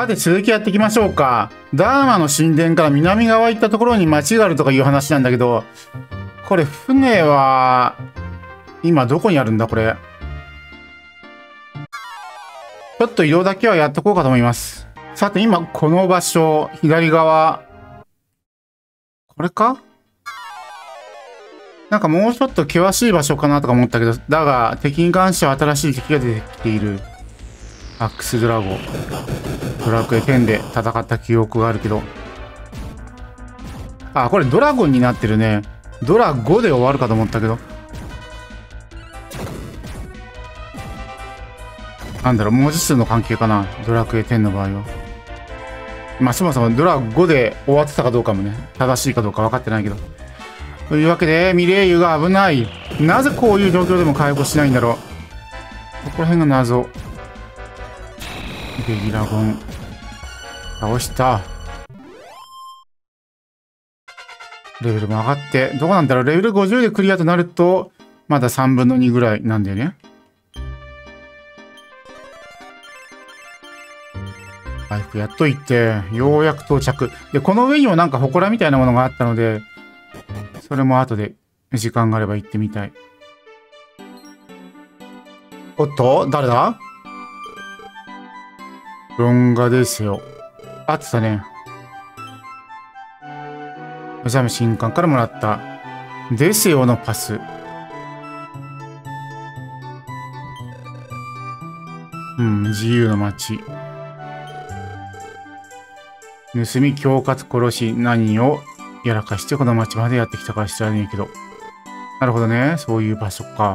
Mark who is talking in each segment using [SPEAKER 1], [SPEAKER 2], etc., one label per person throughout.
[SPEAKER 1] さて続きやっていきましょうか。ダーマの神殿から南側行ったところに町があるとかいう話なんだけど、これ船は、今どこにあるんだこれ。ちょっと移動だけはやっとこうかと思います。さて今この場所、左側。これか？なんかもうちょっと険しい場所かなとか思ったけど、だが敵に関しては新しい敵が出てきている。アックスドラゴ。ドラクエ10で戦った記憶があるけど。あ、これドラゴンになってるね。ドラ5で終わるかと思ったけど。なんだろう、文字数の関係かな。ドラクエ10の場合は。まあそもそもドラ5で終わってたかどうかもね、正しいかどうか分かってないけど。というわけで、ミレイユが危ない。なぜこういう状況でも回復しないんだろう。ここら辺が謎。ゲギラゴン。倒した。レベルも上がって、どうなんだろう。レベル50でクリアとなると、まだ3分の2ぐらいなんだよね。回復やっといて、ようやく到着。で、この上にもなんか祠みたいなものがあったので、それも後で時間があれば行ってみたい。おっと誰だ？ロンガですよ。あってたね。目覚め新刊からもらったデセオのパス。自由の街。盗み、恐喝、殺し、何をやらかしてこの町までやってきたか知らねえけど。なるほどね。そういう場所か。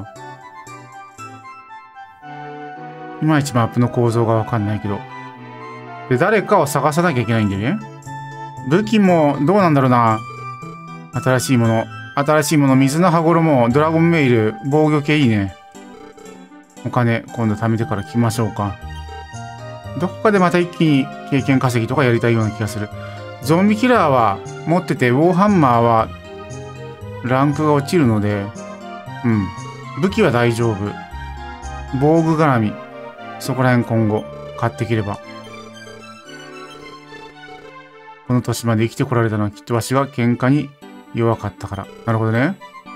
[SPEAKER 1] いまいちマップの構造がわかんないけど。で、誰かを探さなきゃいけないんだよね。武器もどうなんだろうな。新しいもの、水の羽衣、ドラゴンメイル、防御系いいね。お金、今度貯めてから来ましょうか。どこかでまた一気に経験稼ぎとかやりたいような気がする。ゾンビキラーは持ってて、ウォーハンマーはランクが落ちるので、武器は大丈夫。防具絡み、そこら辺今後買ってきれば。この年まで生きてこられたのはきっとわしが喧嘩に弱かったから。なるほどね。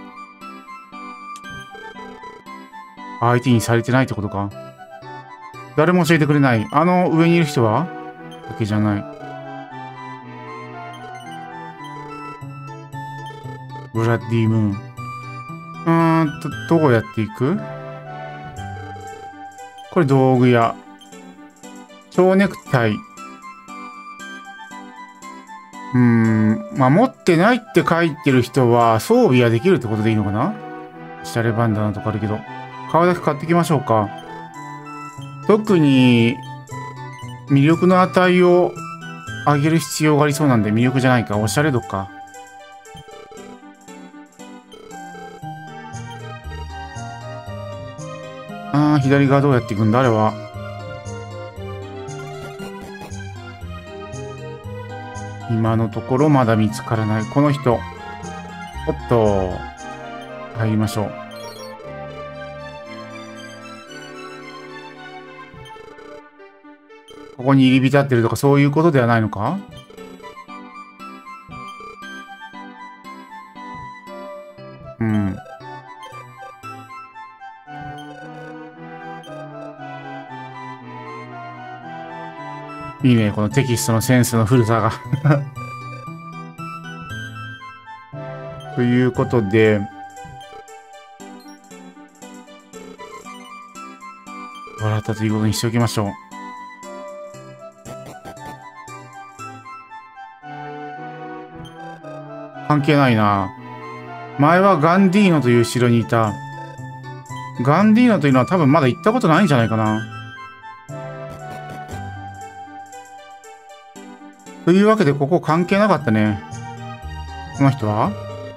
[SPEAKER 1] 相手にされてないってことか。誰も教えてくれない。あの上にいる人はわけじゃない。ブラッディムーン。どうやっていく？これ道具屋。蝶ネクタイ。まあ、持ってないって書いてる人は装備はできるってことでいいのかな？シャレバンダナとかあるけど。顔だけ買ってきましょうか。特に魅力の値を上げる必要がありそうなんで、魅力じゃないか。おしゃれ度か。左側どうやっていくんだあれは。今のところまだ見つからない。この人。おっと。入りましょう。ここに入り浸ってるとかそういうことではないのか？いいね、このテキストのセンスの古さが。ということで、笑ったということにしておきましょう。関係ないな。前はガンディーノという城にいた。ガンディーノというのは多分まだ行ったことないんじゃないかな。というわけでここ関係なかったね。この人は？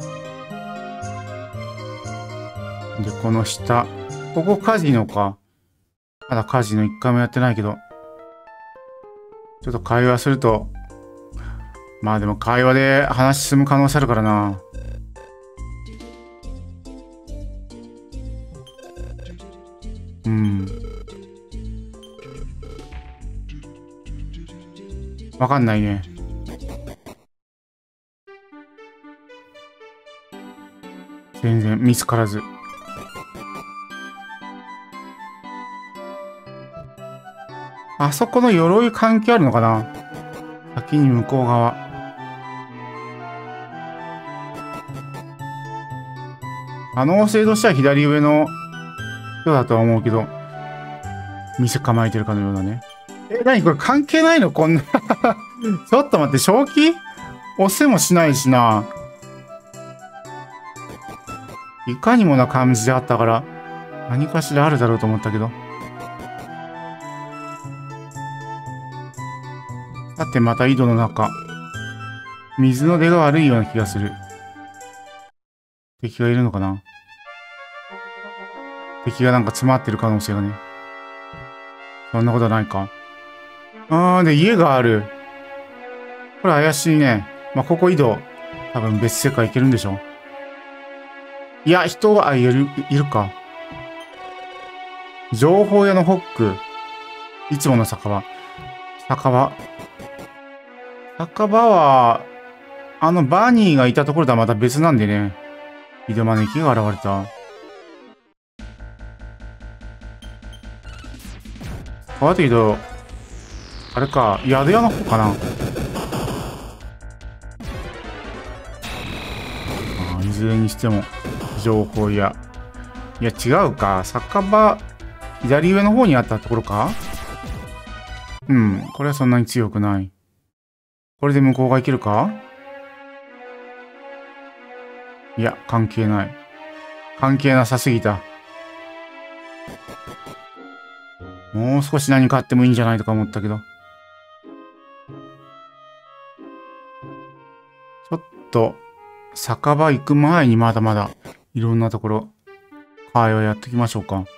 [SPEAKER 1] で、この下。ここカジノか。まだカジノ一回もやってないけど。ちょっと会話すると。まあでも会話で話進む可能性あるからな。 わかんないね。全然見つからず。あそこの鎧関係あるのかな？先に向こう側。可能性としては左上の人だとは思うけど、店構えてるかのようだね。何これ関係ないのこんな。ちょっと待って、正気？押せもしないしな。いかにもな感じであったから、何かしらあるだろうと思ったけど。さてまた井戸の中。水の出が悪いような気がする。敵がいるのかな？敵がなんか詰まってる可能性がね。そんなことないか。で、家がある。これ怪しいね。まあ、ここ井戸。多分別世界行けるんでしょ。いや、人が、いるか。情報屋のホック。いつもの酒場。酒場は、バニーがいたところとはまた別なんでね。井戸招きが現れた。あと井戸、あれか、宿屋の方かな。いずれにしても、情報屋。いや、違うか。酒場、左上の方にあったところか？うん、これはそんなに強くない。これで向こうが行けるか？いや、関係ない。関係なさすぎた。もう少し何かあってもいいんじゃないとか思ったけど。ちょっと、酒場行く前にまだまだ、いろんなところ、会話やっていきましょうか。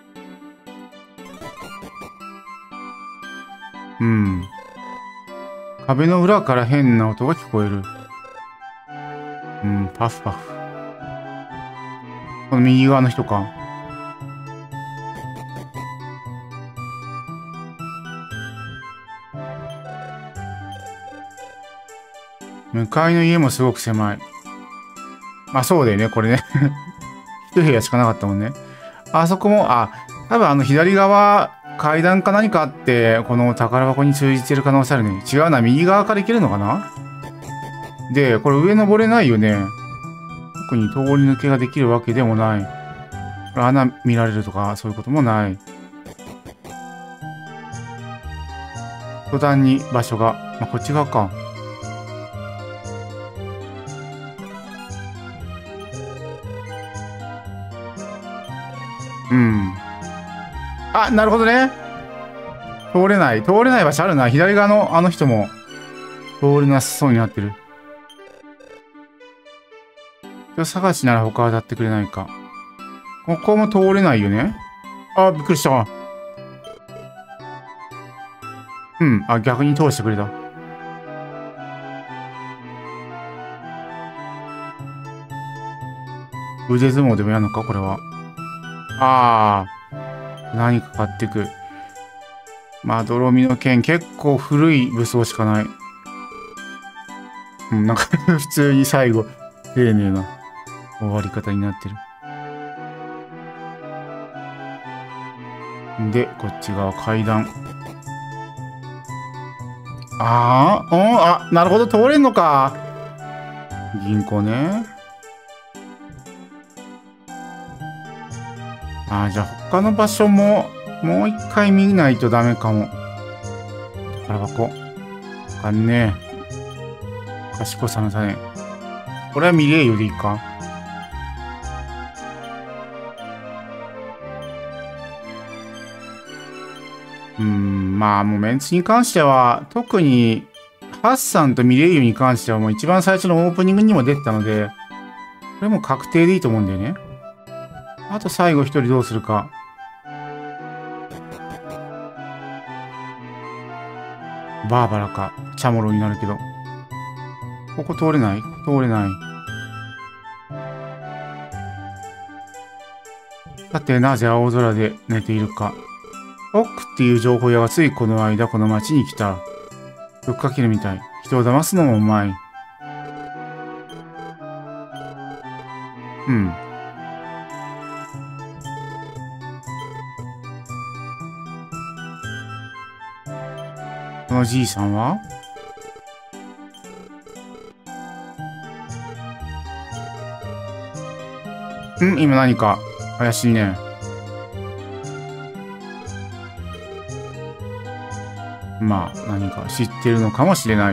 [SPEAKER 1] うん。壁の裏から変な音が聞こえる。うん、パフパフ。この右側の人か。向かいの家もすごく狭い。まあそうだよね、これね。一部屋しかなかったもんね。あそこも、多分左側、階段か何かあって、この宝箱に通じてる可能性あるね。違うな、右側から行けるのかな？で、これ上登れないよね。特に通り抜けができるわけでもない。これ穴見られるとか、そういうこともない。途端に場所が、こっち側か。うん。なるほどね。通れない場所あるな。左側のあの人も通れなさそうになってる。人探しなら他当たってくれないか。ここも通れないよね。びっくりした。うん。逆に通してくれた。腕相撲でもやるのかこれは。何か買ってく。まどろみの剣、結構古い武装しかない。なんか普通に最後、丁寧な終わり方になってる。で、こっち側階段。なるほど、通れんのか。銀行ね。じゃあ他の場所も、もう一回見ないとダメかも。宝箱。わかんねえ。賢さの種。これは見れるよでいいか。まあもうメンツに関しては、特に、ハッサンとミレイユに関してはもう一番最初のオープニングにも出てたので、これも確定でいいと思うんだよね。あと最後一人どうするか。バーバラか、チャモロになるけど。ここ通れない？通れない。さて、なぜ青空で寝ているか。オックっていう情報屋がついこの間この町に来た。 ぶっかけるみたい。人を騙すのもうまい。うん。このじいさんは今何か怪しいね。まあ、何か知ってるのかもしれない。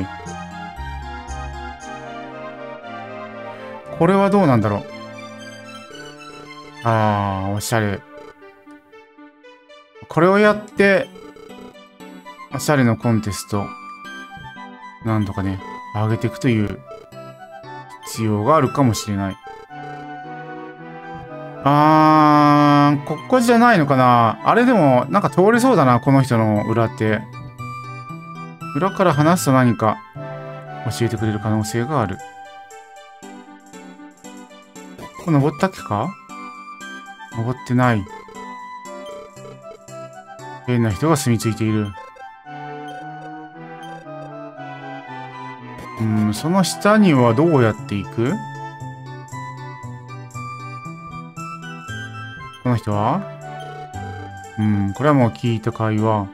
[SPEAKER 1] これはどうなんだろう。ああ、おしゃれ。これをやって、おしゃれのコンテスト、なんとかね、上げていくという必要があるかもしれない。ここじゃないのかな。あれでも、なんか通れそうだな、この人の裏って。裏から話すと何か教えてくれる可能性がある。これ登ったっけか？登ってない。変な人が住み着いている。その下にはどうやって行く？この人はこれはもう聞いた会話。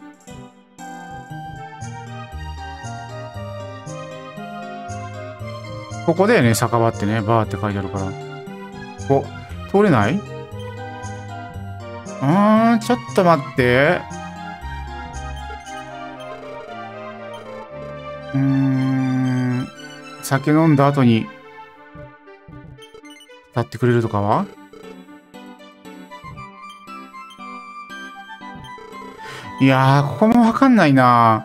[SPEAKER 1] ここだよね、酒場ってね、バーって書いてあるから。お、通れない？ちょっと待って。酒飲んだ後に、立ってくれるとかは？いやー、ここもわかんないな。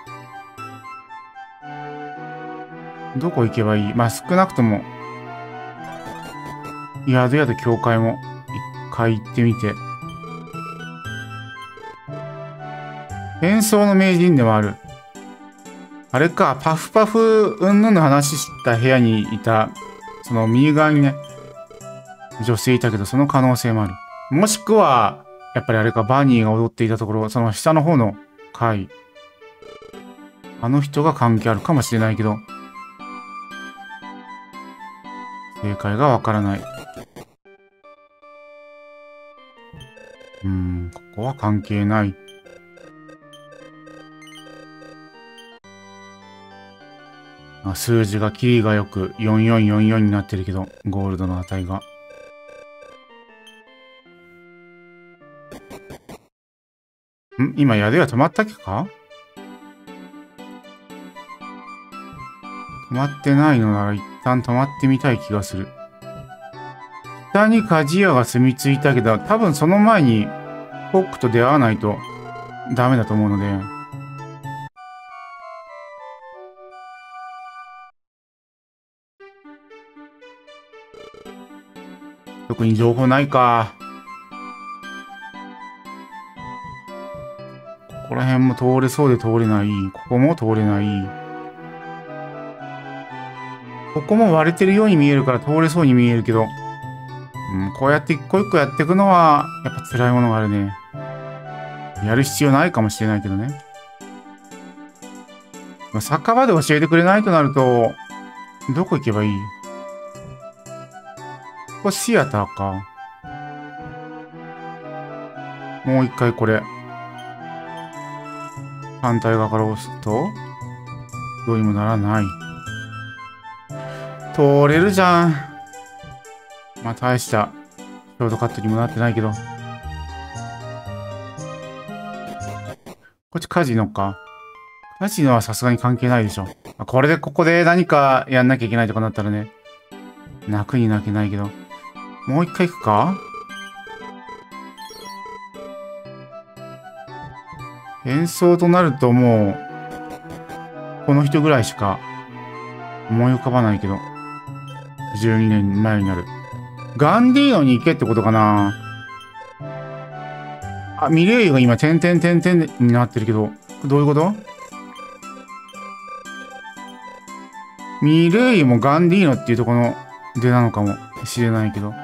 [SPEAKER 1] どこ行けばいい？まあ、少なくとも、宿屋と教会も一回行ってみて。変装の名人でもある。あれか、パフパフうんぬんの話した部屋にいた、その右側にね、女性いたけど、その可能性もある。もしくは、やっぱりあれか、バニーが踊っていたところ、その下の方の階。あの人が関係あるかもしれないけど、正解がわからない。ここは関係ない。数字がキリがよく4444になってるけど、ゴールドの値が。今宿屋止まったっけか？止まってないのなら一旦止まってみたい気がする。下に鍛冶屋が住み着いたけど、多分その前にホックと出会わないとダメだと思うので。特に情報ないか。ここら辺も通れそうで通れない。ここも通れない。ここも割れてるように見えるから通れそうに見えるけど、こうやって一個一個やっていくのは、やっぱ辛いものがあるね。やる必要ないかもしれないけどね。酒場で教えてくれないとなると、どこ行けばいい？ここシアターか。もう一回これ。反対側から押すと、どうにもならない。通れるじゃん。まあ大したショートカットにもなってないけど。こっちカジノか。カジノはさすがに関係ないでしょ。これでここで何かやんなきゃいけないとかなったらね。泣くに泣けないけど。もう一回行くか？変装となるともう、この人ぐらいしか思い浮かばないけど。12年前になる。ガンディーノに行けってことかな？ミレイユが今、点々点々になってるけど、どういうこと？ミレイユもガンディーノっていうところの出なのかもしれないけど。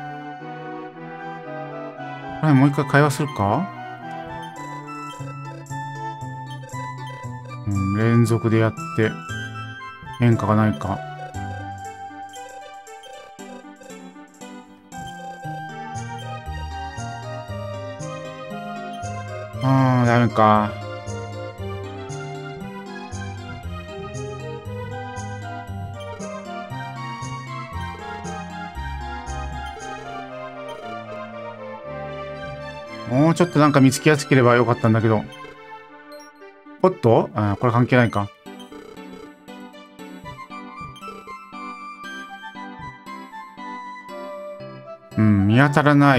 [SPEAKER 1] はい、もう一回会話するか？ 連続でやって変化がないか。ダメか。もうちょっとなんか見つけやすければよかったんだけど。おっと、これ関係ないか。見当たらない。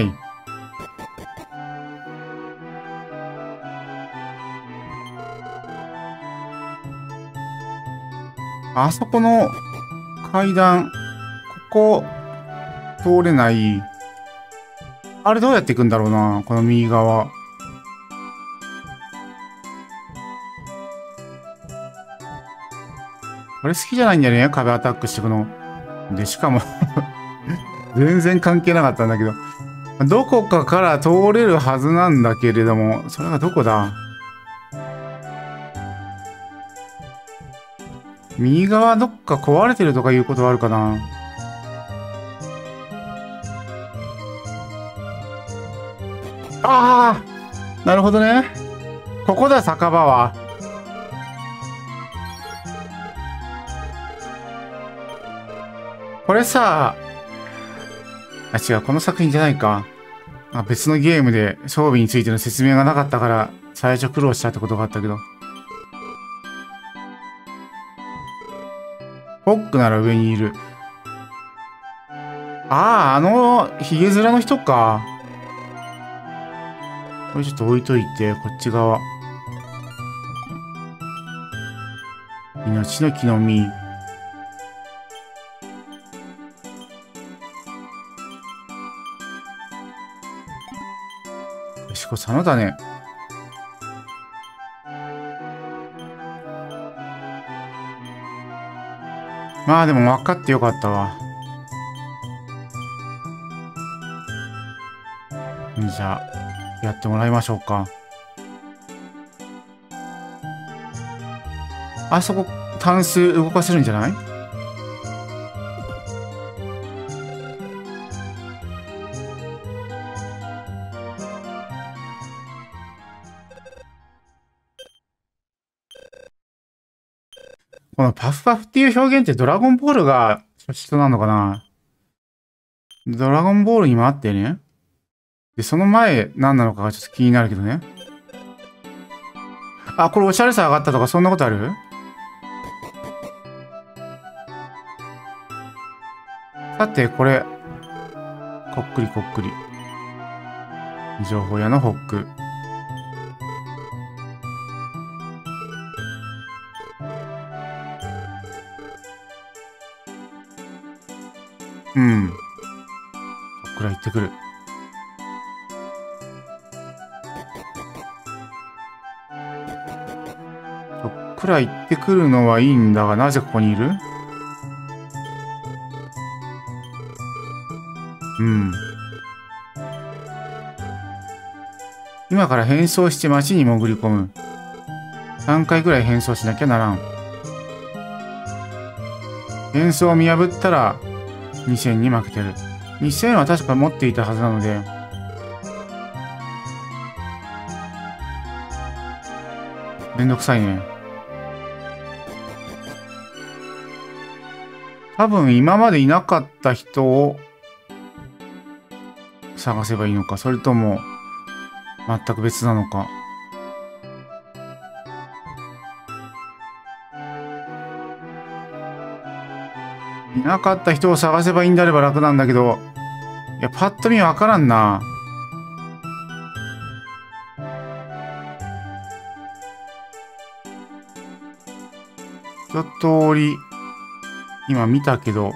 [SPEAKER 1] あそこの階段、ここ、通れない。あれどうやって行くんだろうな、この右側。これ好きじゃないんだよね、壁アタックしていくの。で、しかも全然関係なかったんだけど。どこかから通れるはずなんだけれども、それがどこだ？右側どっか壊れてるとかいうことはあるかな？ああ、なるほどね。ここだ、酒場は。これさ、違う、この作品じゃないか。別のゲームで装備についての説明がなかったから、最初苦労したってことがあったけど。ホックなら上にいる。ヒゲ面の人か。これちょっと置いといて、こっち側。命の木の実。よしこさんのだね。まあでも分かってよかったわ。じゃあ、やってもらいましょうか。あそこ、タンス動かせるんじゃない？このパフパフっていう表現ってドラゴンボールが初出なのかな？ドラゴンボールにもあってね。で、その前何なのかがちょっと気になるけどね。これおしゃれさ上がったとかそんなことある？さて、これ。こっくりこっくり。情報屋のホック。そっくら行ってくる。そっくら行ってくるのはいいんだが、なぜここにいる？今から変装して街に潜り込む。3回ぐらい変装しなきゃならん。変装を見破ったら2000に負けてる。2000は確か持っていたはずなので。めんどくさいね。多分今までいなかった人を探せばいいのか、それとも全く別なのか。いなかった人を探せばいいんであれば楽なんだけど、いや、パッと見わからんな。一通り、今見たけど、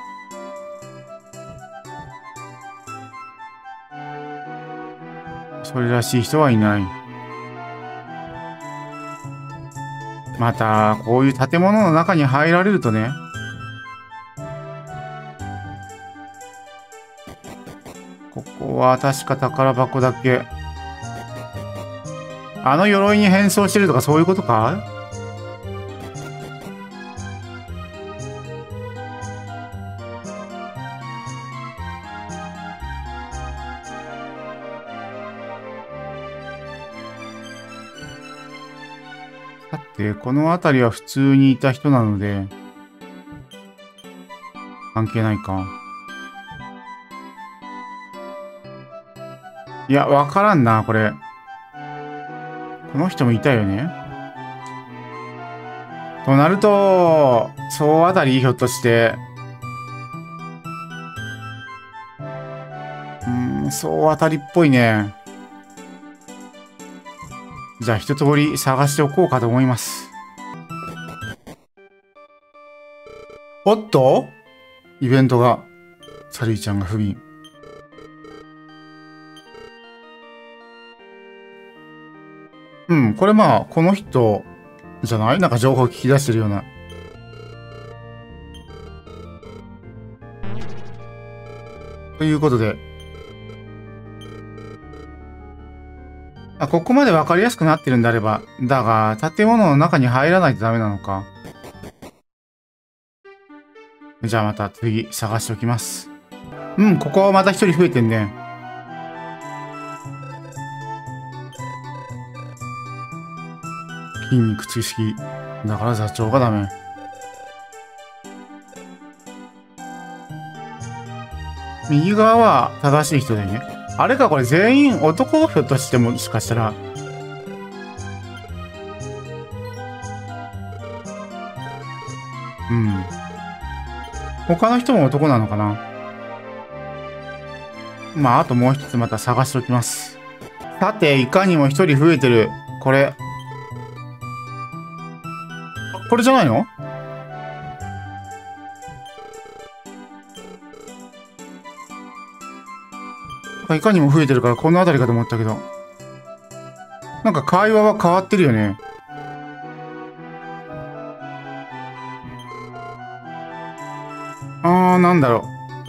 [SPEAKER 1] それらしい人はいない。また、こういう建物の中に入られるとね、ここは確か宝箱だけ。あの鎧に変装してるとかそういうことか？ だって、この辺りは普通にいた人なので、関係ないか。いや、わからんな、これ。この人もいたよね。となると、総あたりひょっとして。総あたりっぽいね。じゃあ一通り探しておこうかと思います。おっとイベントが、サリーちゃんが不憫。これまあ、この人じゃない？なんか情報聞き出してるような。ということで。ここまでわかりやすくなってるんであれば、だが、建物の中に入らないとダメなのか。じゃあまた次探しておきます。ここはまた一人増えてんね。筋肉知識。だから座長がダメ。右側は正しい人だよね。あれか、これ全員男ひょっとしてもしかしたら。他の人も男なのかな。まあ、あともう一つまた探しておきます。さて、いかにも一人増えてる。これ。これじゃないの？いかにも増えてるからこの辺りかと思ったけど。なんか会話は変わってるよね。なんだろう。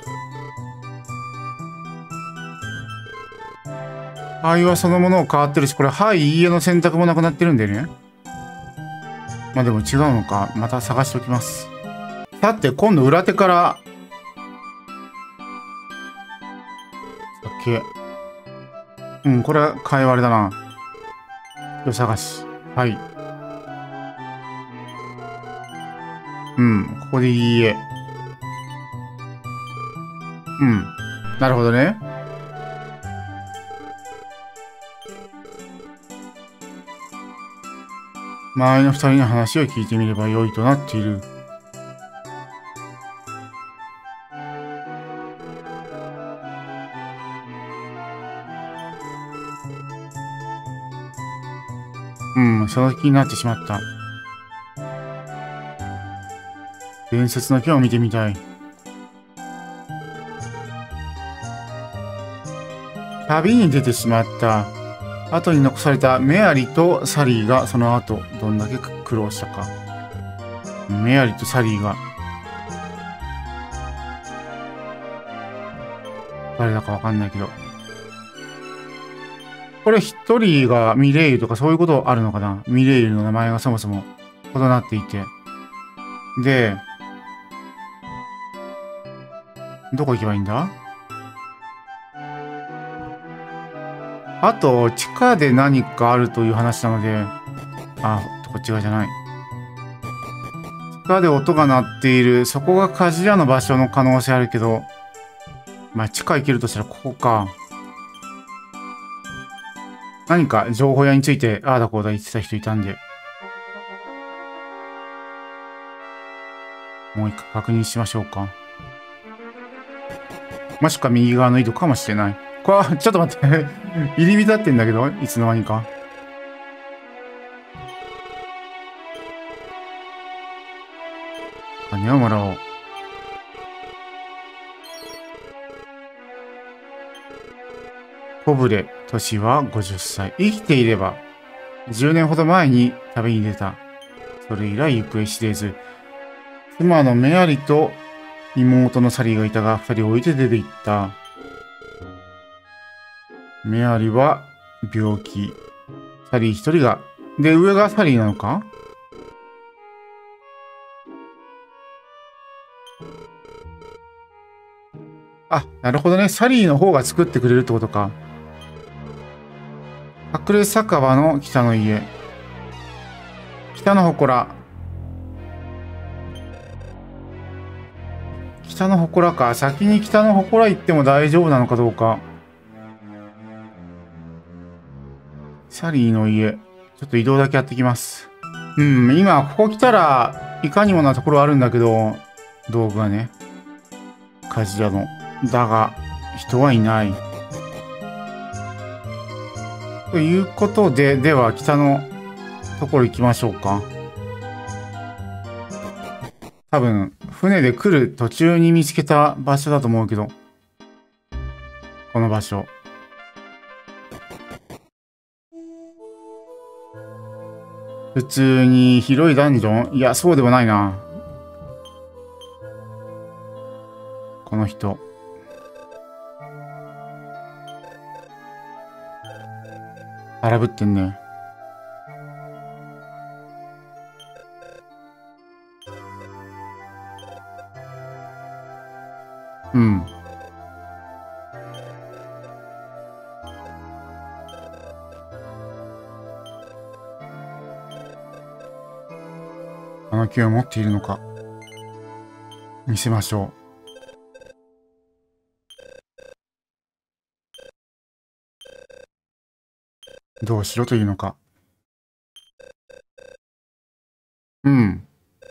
[SPEAKER 1] 会話そのものを変わってるし、これ、はい、いいえの選択もなくなってるんだよね。まあでも違うのか。また探しておきます。さて、今度裏手から。これは会話あれだな。よ探し。はい。ここでいいえ。なるほどね。周りの二人の話を聞いてみれば良いとなっている。その気になってしまった。伝説の木を見てみたい。旅に出てしまった。後に残されたメアリとサリーがその後どんだけ苦労したか。メアリとサリーが誰だかわかんないけど。これ一人がミレイユとかそういうことあるのかな？ミレイユの名前がそもそも異なっていて。で、どこ行けばいいんだ？あと、地下で何かあるという話なので、こっち側じゃない。地下で音が鳴っている、そこが鍛冶屋の場所の可能性あるけど、まあ、地下行けるとしたらここか。何か情報屋について、ああだこうだ言ってた人いたんで、もう一回確認しましょうか。もしくは右側の井戸かもしれない。これ、ちょっと待って。入り浸ってんだけど、いつの間にか。金をもらおう。小暮、年は50歳。生きていれば、10年ほど前に旅に出た。それ以来行方知れず、妻のメアリと妹のサリーがいたが、二人置いて出て行った。メアリは病気。サリー一人が。で、上がサリーなのか？なるほどね。サリーの方が作ってくれるってことか。隠れ酒場の北の家。 北の祠。北の祠か。先に北の祠行っても大丈夫なのかどうか。サリーの家。ちょっと移動だけやってきます。うん、今、ここ来たら、いかにもなところあるんだけど、道具がね。鍛冶屋の。だが、人はいない。ということで、では、北のところ行きましょうか。多分、船で来る途中に見つけた場所だと思うけど。この場所。普通に広いダンジョン？いや、そうでもないな。この人。荒ぶってんね。うん。あの木を持っているのか。見せましょう。どうしろというのか。うん。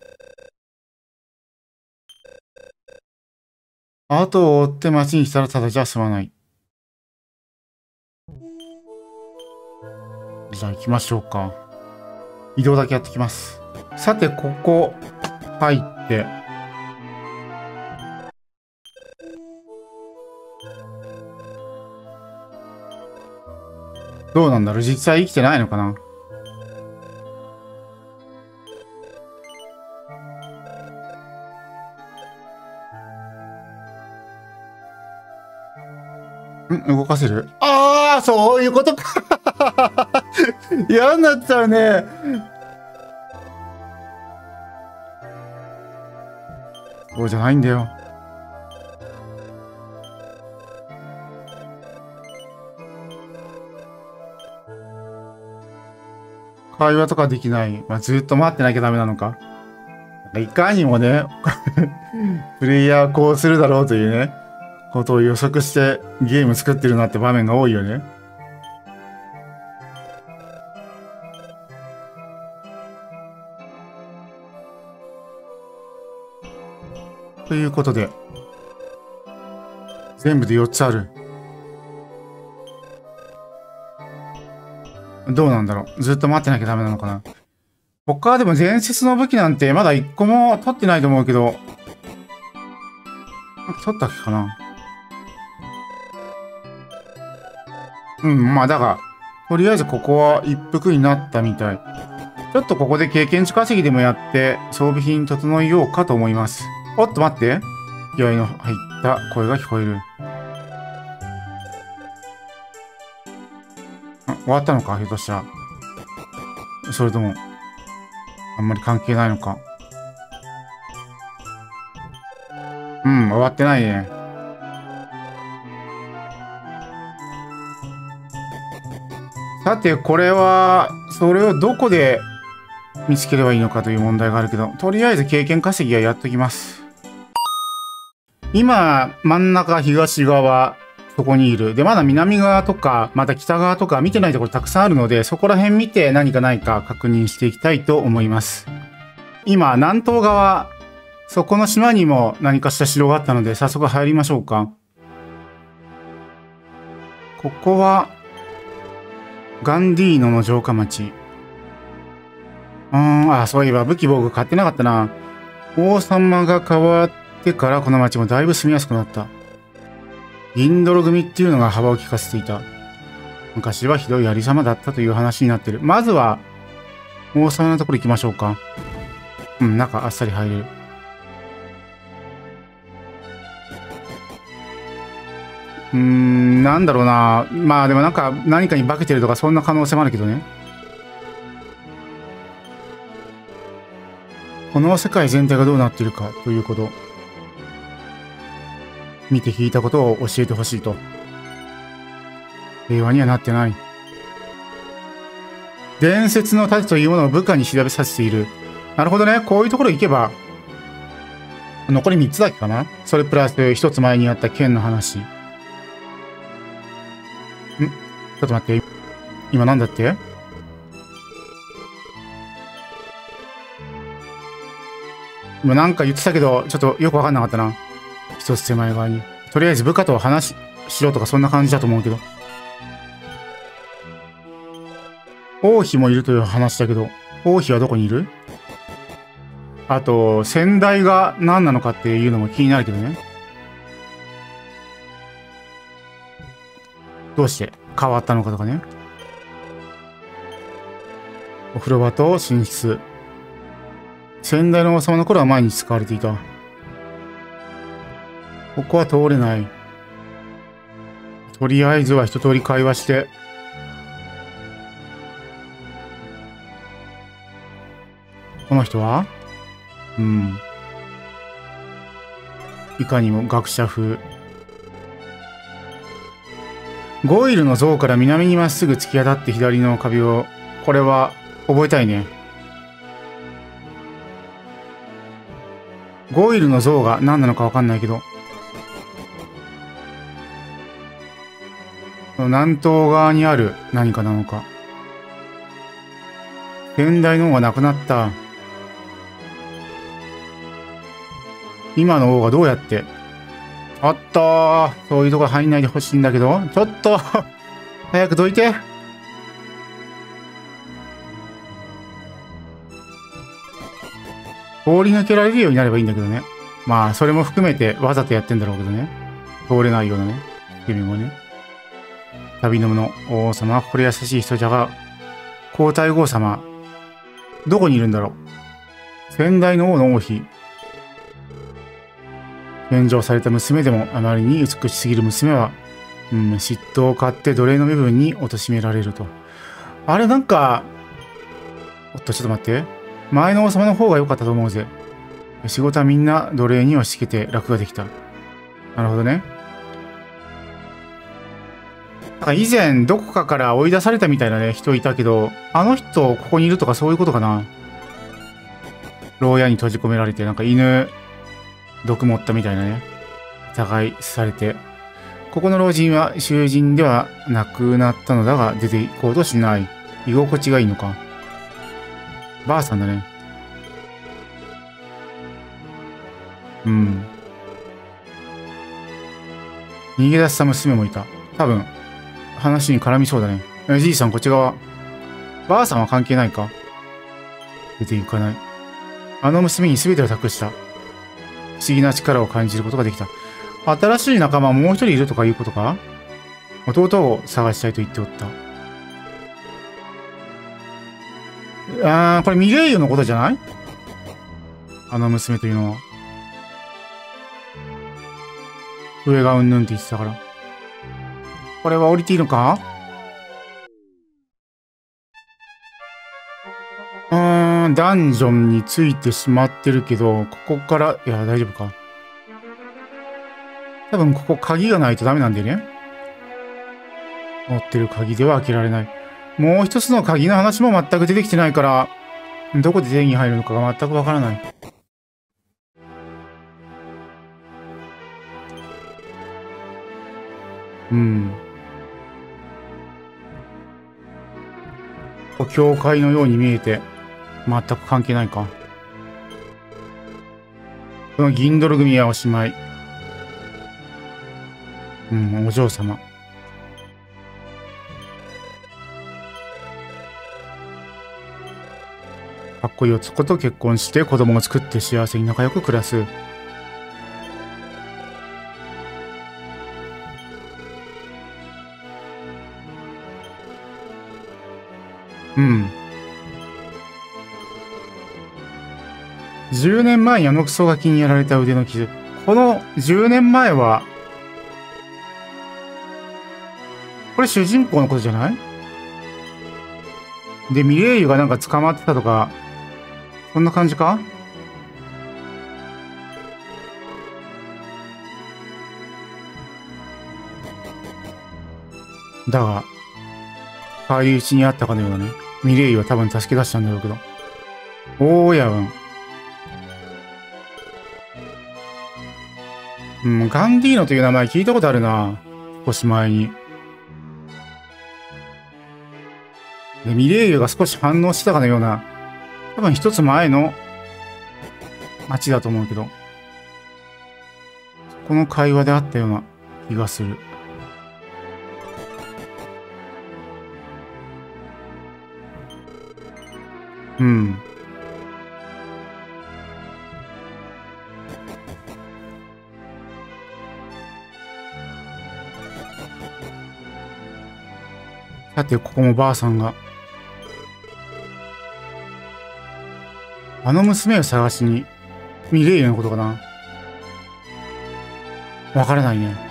[SPEAKER 1] 後を追って町に来たらただじゃ済まない。じゃあ行きましょうか。移動だけやってきます。さて、ここ入って。どうなんだろう？実際生きてないのかな？動かせる？ああ、そういうことか。嫌になっちゃうね。そうじゃないんだよ。会話とかできない。まあ、ずっと待ってなきゃダメなのか。いかにもね、プレイヤーこうするだろうというね、ことを予測してゲーム作ってるなって場面が多いよね。ということで、全部で4つある。どうなんだろう。ずっと待ってなきゃダメなのかな。他でも伝説の武器なんてまだ1個も取ってないと思うけど、取ったっけかな。うん、まあだが、とりあえずここは一服になったみたい。ちょっとここで経験値稼ぎでもやって装備品整えようかと思います。おっと待って。気合の入った声が聞こえる。終わったのかひょっとしたら。それとも、あんまり関係ないのか。うん、終わってないね。さて、これは、それをどこで見つければいいのかという問題があるけど、とりあえず経験稼ぎはやっときます。今、真ん中、東側、そこにいる。で、まだ南側とか、また北側とか見てないところたくさんあるので、そこら辺見て何かないか確認していきたいと思います。今、南東側、そこの島にも何かした城があったので、早速入りましょうか。ここは、ガンディーノの城下町。そういえば武器防具買ってなかったな。王様が変わってからこの町もだいぶ住みやすくなった。銀泥組っていうのが幅を利かせていた。昔はひどいありさまだったという話になってる。まずは、王様のところ行きましょうか。うん、中あっさり入れる。なんだろうな。まあでもなんか何かに化けてるとかそんな可能性もあるけどね。この世界全体がどうなっているかということ。見て聞いたことを教えてほしいと。平和にはなってない。 伝説の盾というものを部下に調べさせている。なるほどね。こういうところ行けば、残り3つだけかな。それプラス1つ前にあった剣の話。ちょっと待って。今なんだって？今なんか言ってたけど、ちょっとよくわかんなかったな。一つ手前側に。とりあえず部下と話しろとかそんな感じだと思うけど。王妃もいるという話だけど、王妃はどこにいる？あと、先代が何なのかっていうのも気になるけどね。どうして変わったのかとかね。お風呂場と寝室。先代の王様の頃は毎日使われていた。ここは通れない。とりあえずは一通り会話して。この人は？いかにも学者風。ゴイルの像から南にまっすぐ突き当たって左の壁を、これは覚えたいね。ゴイルの像が何なのかわかんないけど。南東側にある何かなのか。先代の王が亡くなった。今の王がどうやって。おっと、そういうところ入んないでほしいんだけど。ちょっと早くどいて。通り抜けられるようになればいいんだけどね。まあ、それも含めてわざとやってんだろうけどね。通れないようなね。君もね。旅の者、王様は心優しい人じゃが、皇太后様、どこにいるんだろう。先代の王の王妃。献上された娘でもあまりに美しすぎる娘は、嫉妬を買って奴隷の身分に貶められると。あれなんか、おっとちょっと待って。前の王様の方が良かったと思うぜ。仕事はみんな奴隷に押し付けて楽ができた。なるほどね。なんか以前どこかから追い出されたみたいなね、人いたけど、あの人ここにいるとかそういうことかな。牢屋に閉じ込められて、なんか犬、毒持ったみたいなね。疑いされて。ここの老人は囚人ではなくなったのだが出て行こうとしない。居心地がいいのか。ばあさんだね。逃げ出した娘もいた。多分、話に絡みそうだね。じいさんこっち側。ばあさんは関係ないか？出て行かない。あの娘に全てを託した。不思議な力を感じることができた。新しい仲間もう一人いるとかいうことか？弟を探したいと言っておった。これミレイユのことじゃない？あの娘というのは。上がうんぬんって言ってたから。これは降りていいのか？ダンジョンについてしまってるけど、ここから、いや、大丈夫か。多分ここ鍵がないとダメなんでね。持ってる鍵では開けられない。もう一つの鍵の話も全く出てきてないから、どこで手に入るのかが全くわからない。教会のように見えて、全く関係ないか。この銀ドル組はおしまい。お嬢様。かっこいい男と結婚して子供を作って幸せに仲良く暮らす。10年前にあのクソガキにやられた腕の傷。この10年前は、これ主人公のことじゃない？で、ミレイユがなんか捕まってたとか、そんな感じか？だが、返り討ちにあったかのようだね。 ミレイユは多分助け出したんだろうけど。大家分。ガンディーノという名前聞いたことあるな。少し前に。で、ミレイユが少し反応したかのような、多分一つ前の街だと思うけど、この会話であったような気がする。うん。さて、ここもばあさんが。あの娘を探しに、ミレイユのことかな。わからないね。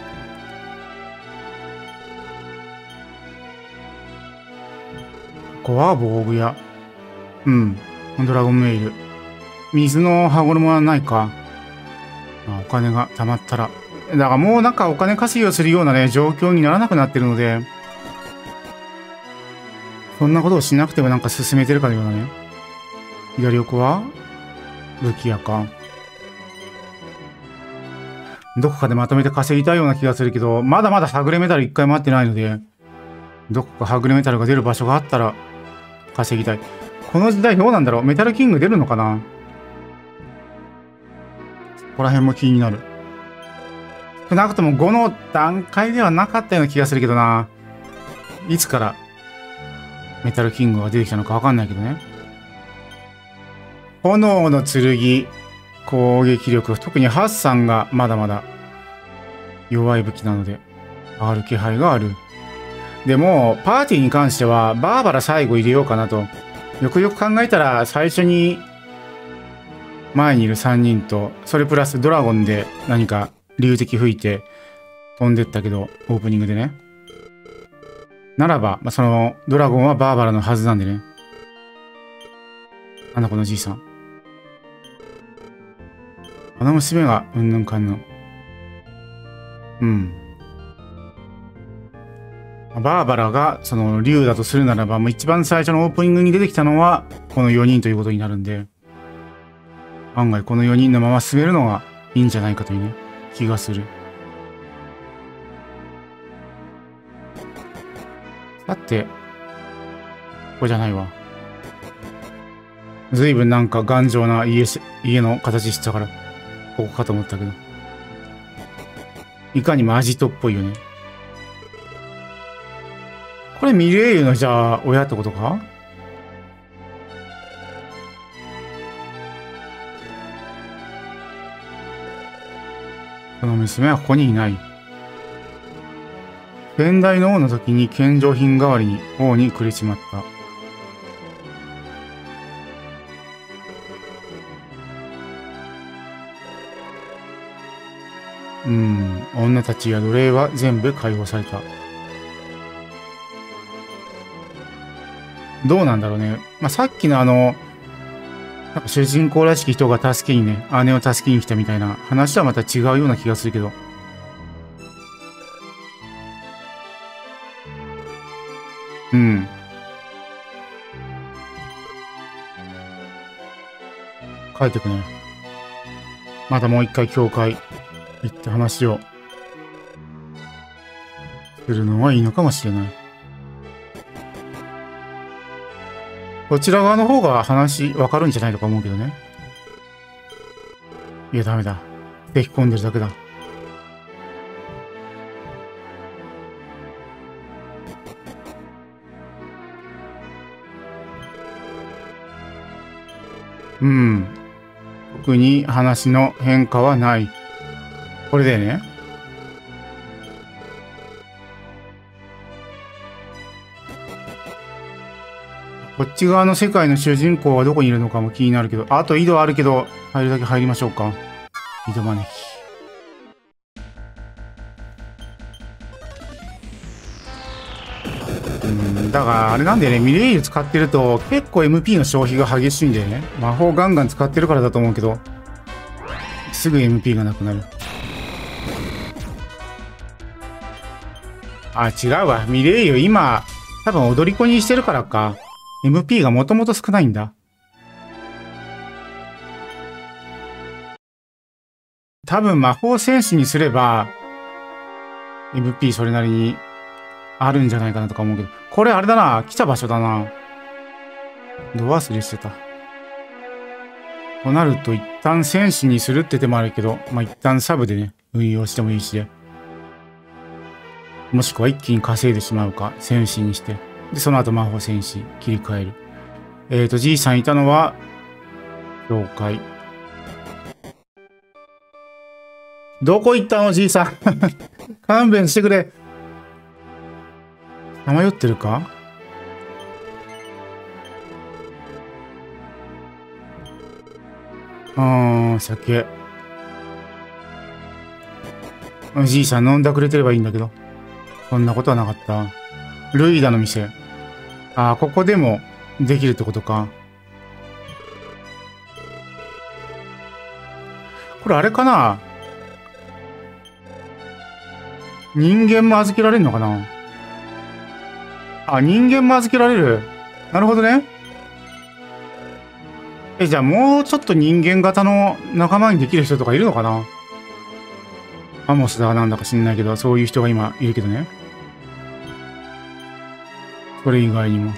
[SPEAKER 1] ここは防具屋。うん。ドラゴンメイル。水の羽衣はないか。お金が貯まったら。だからもうなんかお金稼ぎをするようなね、状況にならなくなってるので、そんなことをしなくてもなんか進めてるかのようなね。左奥は武器屋か。どこかでまとめて稼ぎたいような気がするけど、まだまだはぐれメタル一回もあってないので、どこかはぐれメタルが出る場所があったら稼ぎたい。この時代どうなんだろう。メタルキング出るのかな。ここら辺も気になる。少なくとも5の段階ではなかったような気がするけどな。いつからメタルキングが出てきたのかわかんないけどね。炎の剣、攻撃力、特にハッサンがまだまだ弱い武器なので、ある気配がある。でも、パーティーに関しては、バーバラ最後入れようかなと。よくよく考えたら、最初に前にいる3人と、それプラスドラゴンで何か流敵吹いて飛んでったけど、オープニングでね。ならば、そのドラゴンはバーバラのはずなんでね。なんだこのじいさん。あの娘がうんぬんかんぬん。うん。バーバラがその竜だとするならば、もう一番最初のオープニングに出てきたのはこの4人ということになるんで、案外この4人のまま進めるのがいいんじゃないかというね、気がする。だって、ここじゃないわ。ずいぶんなんか頑丈な家の形してたから、ここかと思ったけど。いかにもアジトっぽいよね。これミレイユのじゃあ親ってことか？この娘はここにいない。先代の王の時に献上品代わりに王にくれちまった。女たちや奴隷は全部解放された。どうなんだろうね。さっきのなんか主人公らしき人が助けにね、姉を助けに来たみたいな話とはまた違うような気がするけど。うん。帰ってくね。またもう一回教会行って話をするのがいいのかもしれない。こちら側の方が話わかるんじゃないとか思うけどね。いや、ダメだ。引き込んでるだけだ。特に話の変化はない。これでね。こっち側の世界の主人公はどこにいるのかも気になるけど、あと井戸あるけど、入るだけ入りましょうか。井戸招き。だからあれなんだよね、ミレイユ使ってると結構 MP の消費が激しいんだよね。魔法ガンガン使ってるからだと思うけど、すぐ MP がなくなる。あ、違うわ。ミレイユ今、多分踊り子にしてるからか。 MP がもともと少ないんだ。多分魔法戦士にすれば、MP それなりにあるんじゃないかなとか思うけど。これあれだな。来た場所だな。ど忘れしてた。となると一旦戦士にするって手もあるけど、まあ、一旦サブでね、運用してもいいしで。もしくは一気に稼いでしまうか、戦士にして。で、その後魔法戦士切り替える。じいさんいたのは、了解。どこ行ったのじいさん。勘弁してくれ。さまよってるか？酒。じいさん飲んだくれてればいいんだけど。そんなことはなかった。ルイダの店。ああ、ここでもできるってことか。これあれかな？人間も預けられるのかな？あ、人間も預けられる。なるほどね。じゃあもうちょっと人間型の仲間にできる人とかいるのかな？アモスだなんだか知んないけど、そういう人が今いるけどね。それ以外にも。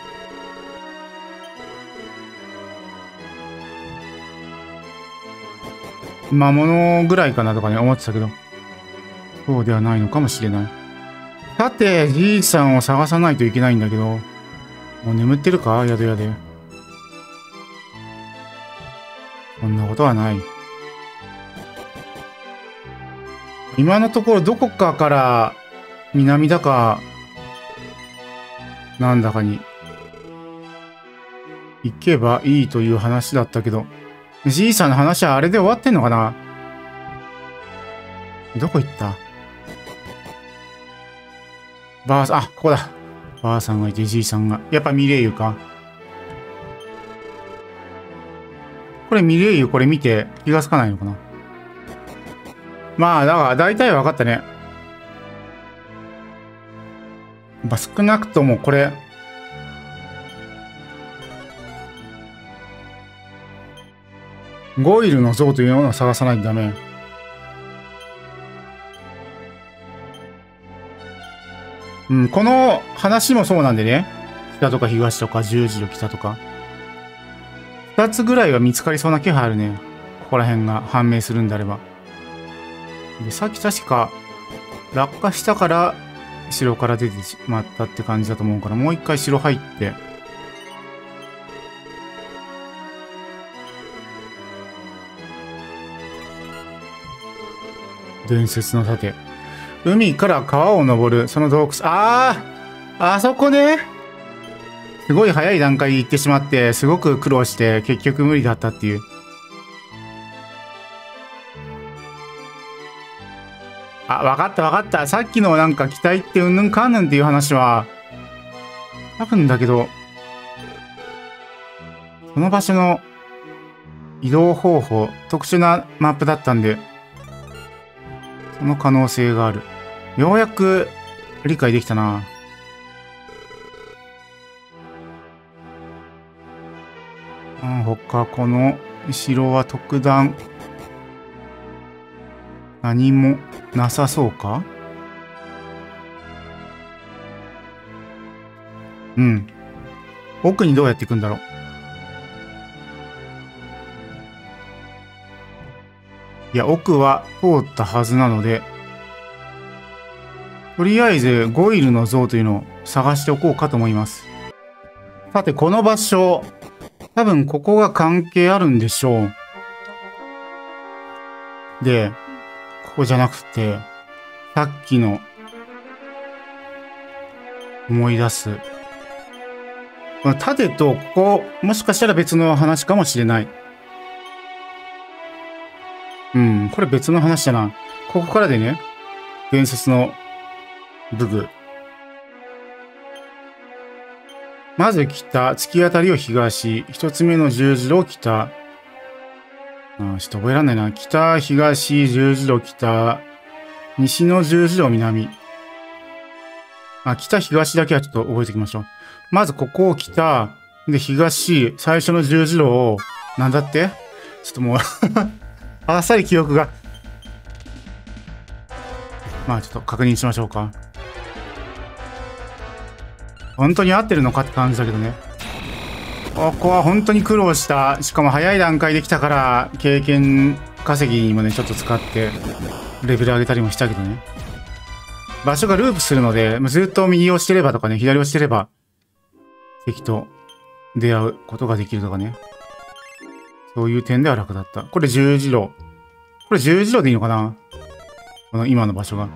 [SPEAKER 1] 魔物ぐらいかなとかね、思ってたけど。そうではないのかもしれない。さて、じいさんを探さないといけないんだけど。もう眠ってるか？やでやで。そんなことはない。今のところどこかから南だかなんだかに行けばいいという話だったけど、じいさんの話はあれで終わってんのかな？どこ行った？ばあさん、あ、ここだ。ばあさんがいてじいさんが。やっぱミレイユか。これミレイユこれ見て気がつかないのかな？まあ、だから大体分かったね。まあ、少なくともこれ、ゴイルの像というものを探さないとダメ。うん、この話もそうなんでね。北とか東とか十字路北とか。二つぐらいは見つかりそうな気配あるね。ここら辺が判明するんであれば。で、さっき確か落下したから城から出てしまったって感じだと思うから、もう一回城入って。伝説の盾。海から川を登る、その洞窟。あそこね。すごい早い段階で行ってしまって、すごく苦労して、結局無理だったっていう。あ、わかったわかった。さっきのなんか機体ってうんぬんかんぬんっていう話は、多分だけど、その場所の移動方法、特殊なマップだったんで、その可能性がある。ようやく理解できたな。他この城は特段何もなさそうか？うん。奥にどうやって行くんだろう。いや、奥は通ったはずなので、とりあえずゴイルの像というのを探しておこうかと思います。さて、この場所、多分ここが関係あるんでしょう。で、ここじゃなくて、さっきの、思い出す。この盾とここ、もしかしたら別の話かもしれない。うん、これ別の話だな。ここからでね、伝説の武具。まず北、突き当たりを東、一つ目の十字路北。ちょっと覚えらんないな。北、東、十字路北、西の十字路南。 あ、北、東だけはちょっと覚えておきましょう。まずここを北、で、東、最初の十字路を、なんだってちょっともうあっさり記憶が。まあちょっと確認しましょうか。本当に合ってるのかって感じだけどね。ここは本当に苦労した。しかも早い段階できたから、経験稼ぎにもね、ちょっと使って、レベル上げたりもしたけどね。場所がループするので、ずっと右をしてればとかね、左をしてれば、敵と出会うことができるとかね。そういう点では楽だった。これ十字路。これ十字路でいいのかな？この今の場所が。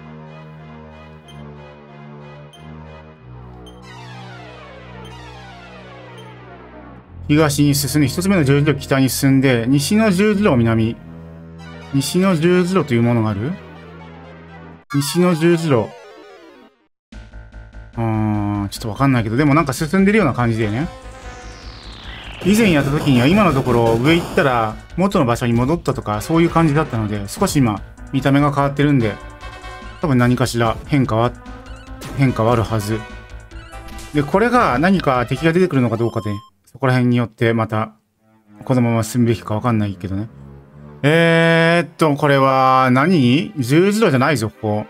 [SPEAKER 1] 東に進んで、一つ目の十字路北に進んで、西の十字路南。西の十字路というものがある？西の十字路。ちょっとわかんないけど、でもなんか進んでるような感じだよね。以前やった時には今のところ上行ったら元の場所に戻ったとかそういう感じだったので、少し今見た目が変わってるんで、多分何かしら変化はあるはず。で、これが何か敵が出てくるのかどうかで、そこら辺によってまたこのまま進むべきかわかんないけどね。これは何？十字路じゃないぞ、ここ。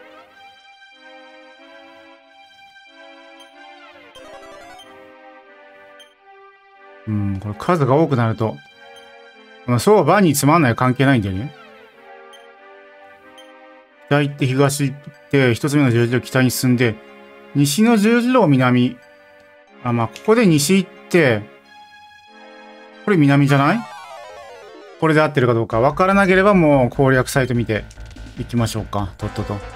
[SPEAKER 1] これ数が多くなると、そう場につまんない関係ないんだよね。北行って東行って、一つ目の十字路北に進んで、西の十字路を南。あ、まあ、ここで西行って、これ南じゃない？これで合ってるかどうかわからなければもう攻略サイト見ていきましょうか。とっとと。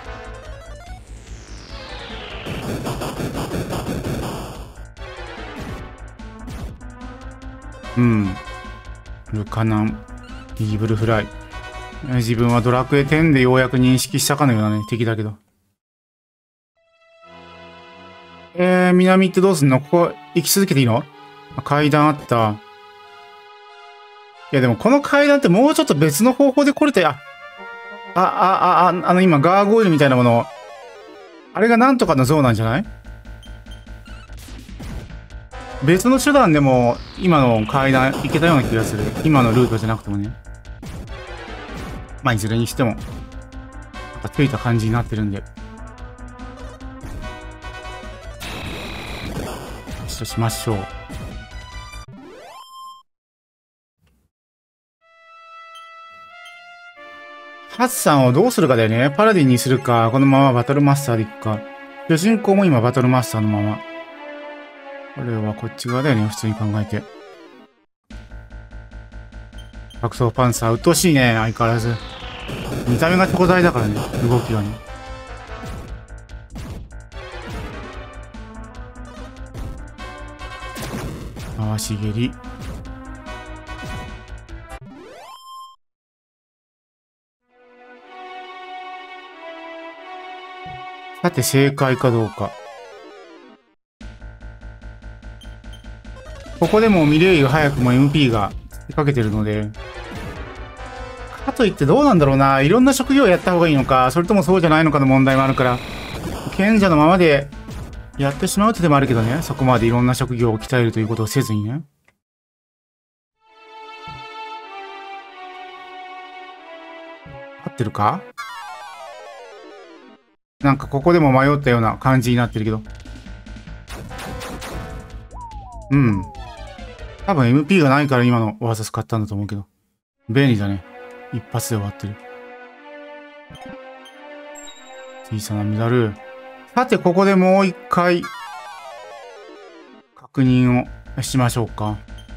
[SPEAKER 1] ルカナン、イーブルフライ。自分はドラクエ10でようやく認識したかのようなね、敵だけど。南ってどうすんの？ここ行き続けていいの？階段あった。いやでもこの階段ってもうちょっと別の方法で来れて、今ガーゴイルみたいなもの、あれがなんとかの像なんじゃない？別の手段でも今の階段行けたような気がする。今のルートじゃなくてもね。まあいずれにしても、ついた感じになってるんで。としましょう。ハッサンをどうするかだよね。パラディンにするか、このままバトルマスターでいくか。主人公も今バトルマスターのまま。これはこっち側だよね、普通に考えて。格闘パンサー、鬱陶しいね、相変わらず。見た目が巨大だからね、動きがね。回し蹴り。さて、正解かどうか。ここでもミレイユ早くも MP がかけてるので、かといってどうなんだろうな。いろんな職業をやった方がいいのか、それともそうじゃないのかの問題もあるから、賢者のままでやってしまうってでもあるけどね。そこまでいろんな職業を鍛えるということをせずにね。合ってるか？なんかここでも迷ったような感じになってるけど。うん。多分 MP がないから今の技使ったんだと思うけど。便利だね。一発で終わってる。小さなメダル。さて、ここでもう一回、確認をしましょうか。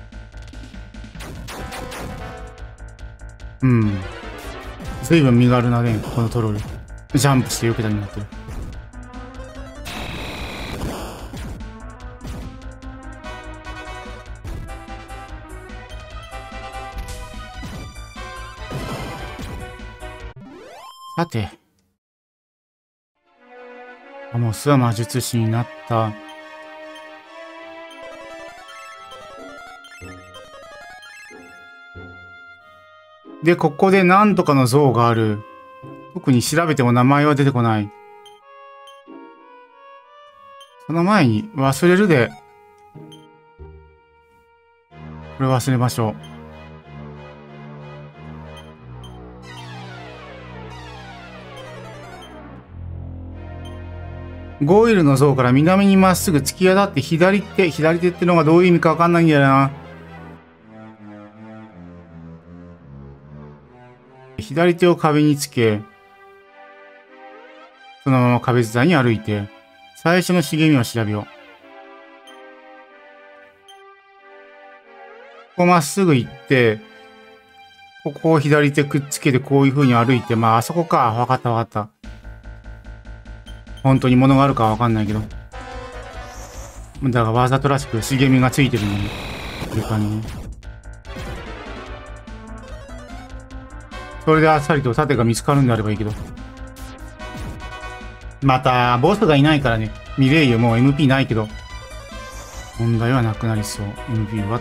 [SPEAKER 1] うん。随分身軽なね、このトロール。ジャンプして避けたになってる。さて。アモスは魔術師になった。で、ここで何とかの像がある。特に調べても名前は出てこない。 その前に忘れるで、これ忘れましょう。ゴイルの像から南にまっすぐ突き当たって左手ってのがどういう意味かわかんないんだよな。左手を壁につけ、そのまま壁伝いに歩いて、最初の茂みを調べよう。ここまっすぐ行って、ここを左手くっつけてこういう風に歩いて、まああそこか。わかったわかった。本当に物があるかわかんないけど。だからわざとらしく茂みがついてるのに。床にね。それであっさりと盾が見つかるんであればいいけど。また、ボスがいないからね。ミレイユもう MP ないけど。問題はなくなりそう。MP 終わった。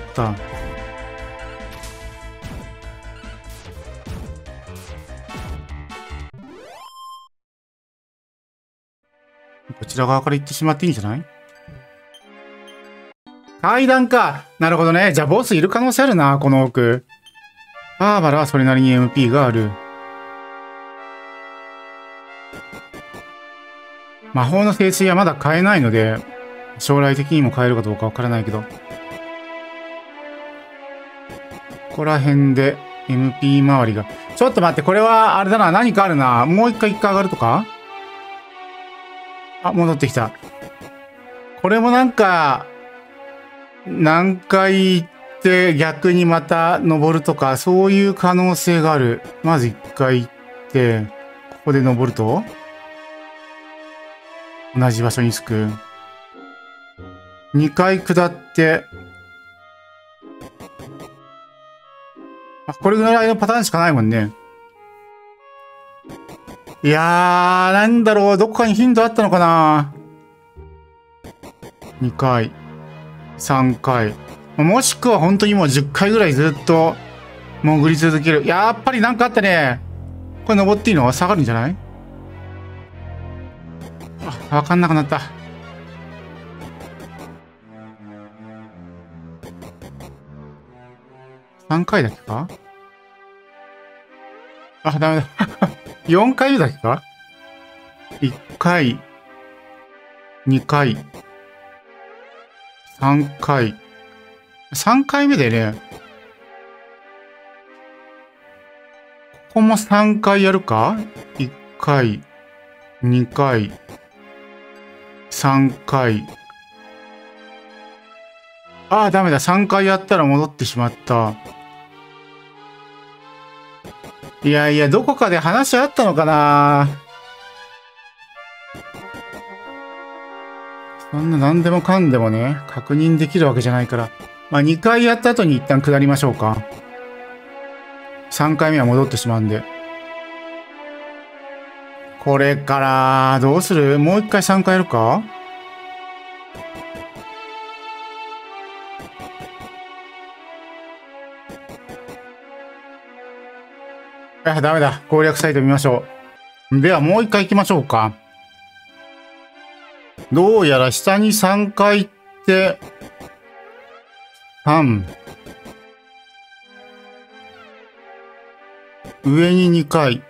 [SPEAKER 1] こちら側から行ってしまっていいんじゃない？階段か。なるほどね。じゃあボスいる可能性あるな、この奥。バーバラはそれなりに MP がある。魔法の聖水はまだ買えないので、将来的にも買えるかどうかわからないけど。ここら辺で MP 周りが。ちょっと待って、これはあれだな。何かあるな。もう一回上がるとか？あ、戻ってきた。これもなんか、何回行って逆にまた登るとか、そういう可能性がある。まず一回行って、ここで登ると同じ場所に着く。二回下って、あ、これぐらいのパターンしかないもんね。いやー、なんだろう、どこかにヒントあったのかな。2回、3回。もしくは本当にもう10回ぐらいずっと潜り続ける。やっぱりなんかあったね。これ登っていいの？下がるんじゃない？あ、わかんなくなった。3回だけか？あ、ダメだ。4回目だけか？ 1 回、2回、3回。3回目でね、ここも3回やるか？ 1 回、2回、3回。ああ、ダメだ。3回やったら戻ってしまった。いやいや、どこかで話あったのかな。そんな何でもかんでもね、確認できるわけじゃないから。まあ、2回やった後に一旦下りましょうか。3回目は戻ってしまうんで。これから、どうする？もう一回3回やるか？あ、ダメだ。攻略サイト見ましょう。ではもう一回行きましょうか。どうやら下に3回行って、3。上に2回。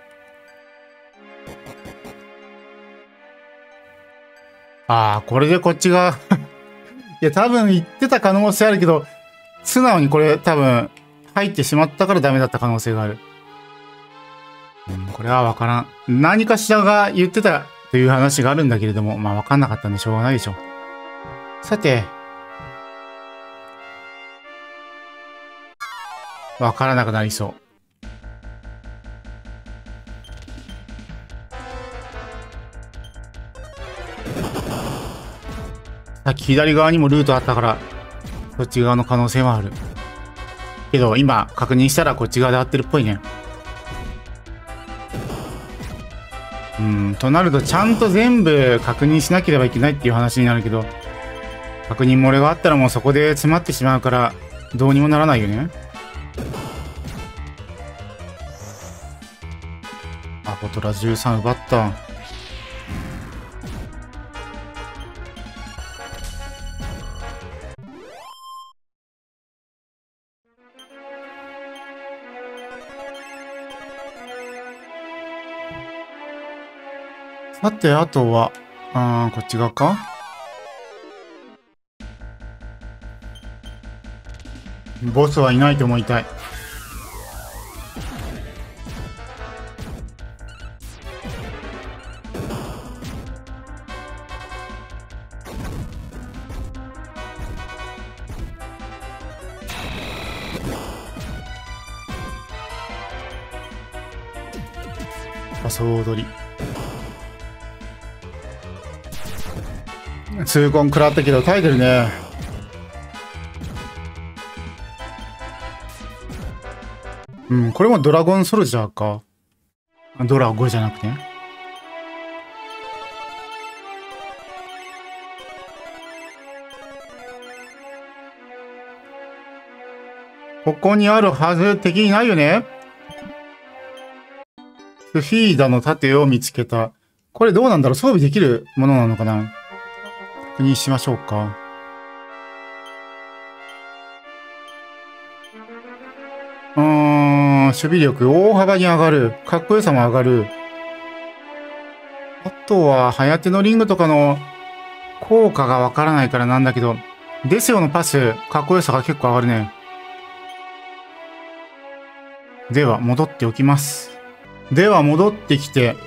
[SPEAKER 1] ああ、これでこっちがいや、多分言ってた可能性あるけど、素直にこれ多分入ってしまったからダメだった可能性がある。これはわからん。何かしらが言ってたという話があるんだけれども、まあわかんなかったんでしょうがないでしょう。さて、わからなくなりそう。さっき左側にもルートあったから、そっち側の可能性はある。けど今確認したらこっち側で合ってるっぽいね。となるとちゃんと全部確認しなければいけないっていう話になるけど、確認漏れがあったらもうそこで詰まってしまうからどうにもならないよね。アポトラ13奪った。 さて、あとは、こっち側か。ボスはいないと思いたい。総踊り。痛恨食らったけど耐えてるね。うん、これもドラゴンソルジャーか。ドラ5じゃなくてね。ここにあるはず。敵いないよね。スフィーダの盾を見つけた。これどうなんだろう、装備できるものなのかな。確認しましょうか。守備力大幅に上がる。かっこよさも上がる。あとは、ハヤテのリングとかの効果がわからないからなんだけど、デセオのパス、かっこよさが結構上がるね。では、戻っておきます。では、戻ってきて。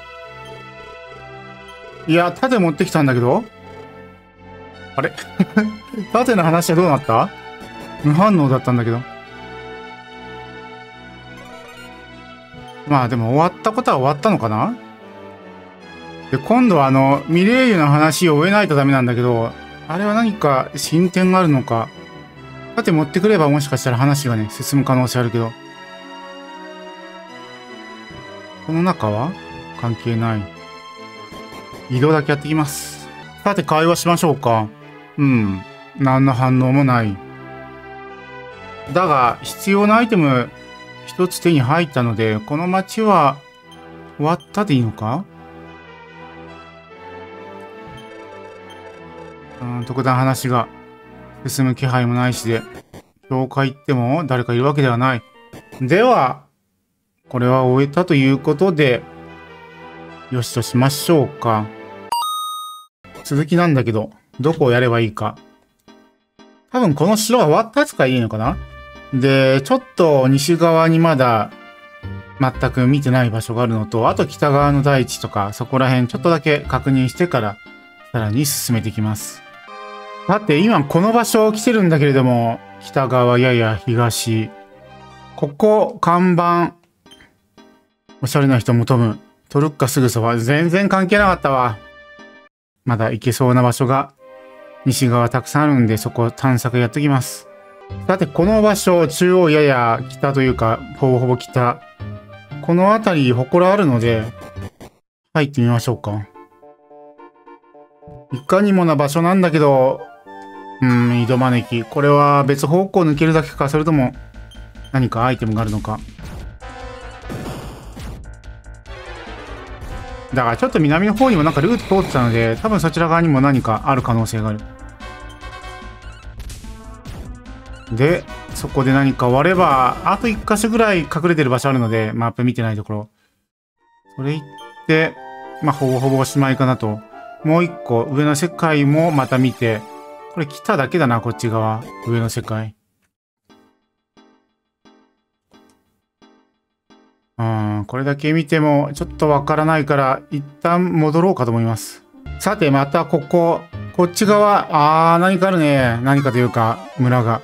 [SPEAKER 1] いや、盾持ってきたんだけどあれ盾の話はどうなった？無反応だったんだけど。まあでも終わったことは終わったのかな。で、今度はミレイユの話を終えないとダメなんだけど、あれは何か進展があるのか。盾持ってくればもしかしたら話がね、進む可能性あるけど。この中は関係ない。移動だけやってきます。さて会話しましょうか。うん。何の反応もない。だが、必要なアイテム一つ手に入ったので、この街は終わったでいいのか？特段話が進む気配もないしで、教会行っても誰かいるわけではない。では、これは終えたということで、よしとしましょうか。続きなんだけど、どこをやればいいか。多分この城は終わったやつからいいのかな？で、ちょっと西側にまだ全く見てない場所があるのと、あと北側の大地とかそこら辺ちょっとだけ確認してからさらに進めていきます。さて今この場所来てるんだけれども、北側やや東。ここ看板。おしゃれな人求む。トルッカすぐそば。全然関係なかったわ。まだ行けそうな場所が西側たくさんあるんで、そこ探索やってきます。さて、この場所、中央やや北というか、ほぼほぼ北。この辺り、祠あるので、入ってみましょうか。いかにもな場所なんだけど、井戸招き。これは別方向抜けるだけか、それとも、何かアイテムがあるのか。だからちょっと南の方にもなんかルート通ってたので、多分そちら側にも何かある可能性がある。で、そこで何か割れば、あと1箇所ぐらい隠れてる場所あるので、マップ見てないところ。それ行って、ほぼほぼおしまいかなと。もう1個、上の世界もまた見て、これ来ただけだな、こっち側。上の世界。これだけ見てもちょっとわからないから、一旦戻ろうかと思います。さて、またここ、こっち側、何かあるね。何かというか、村が。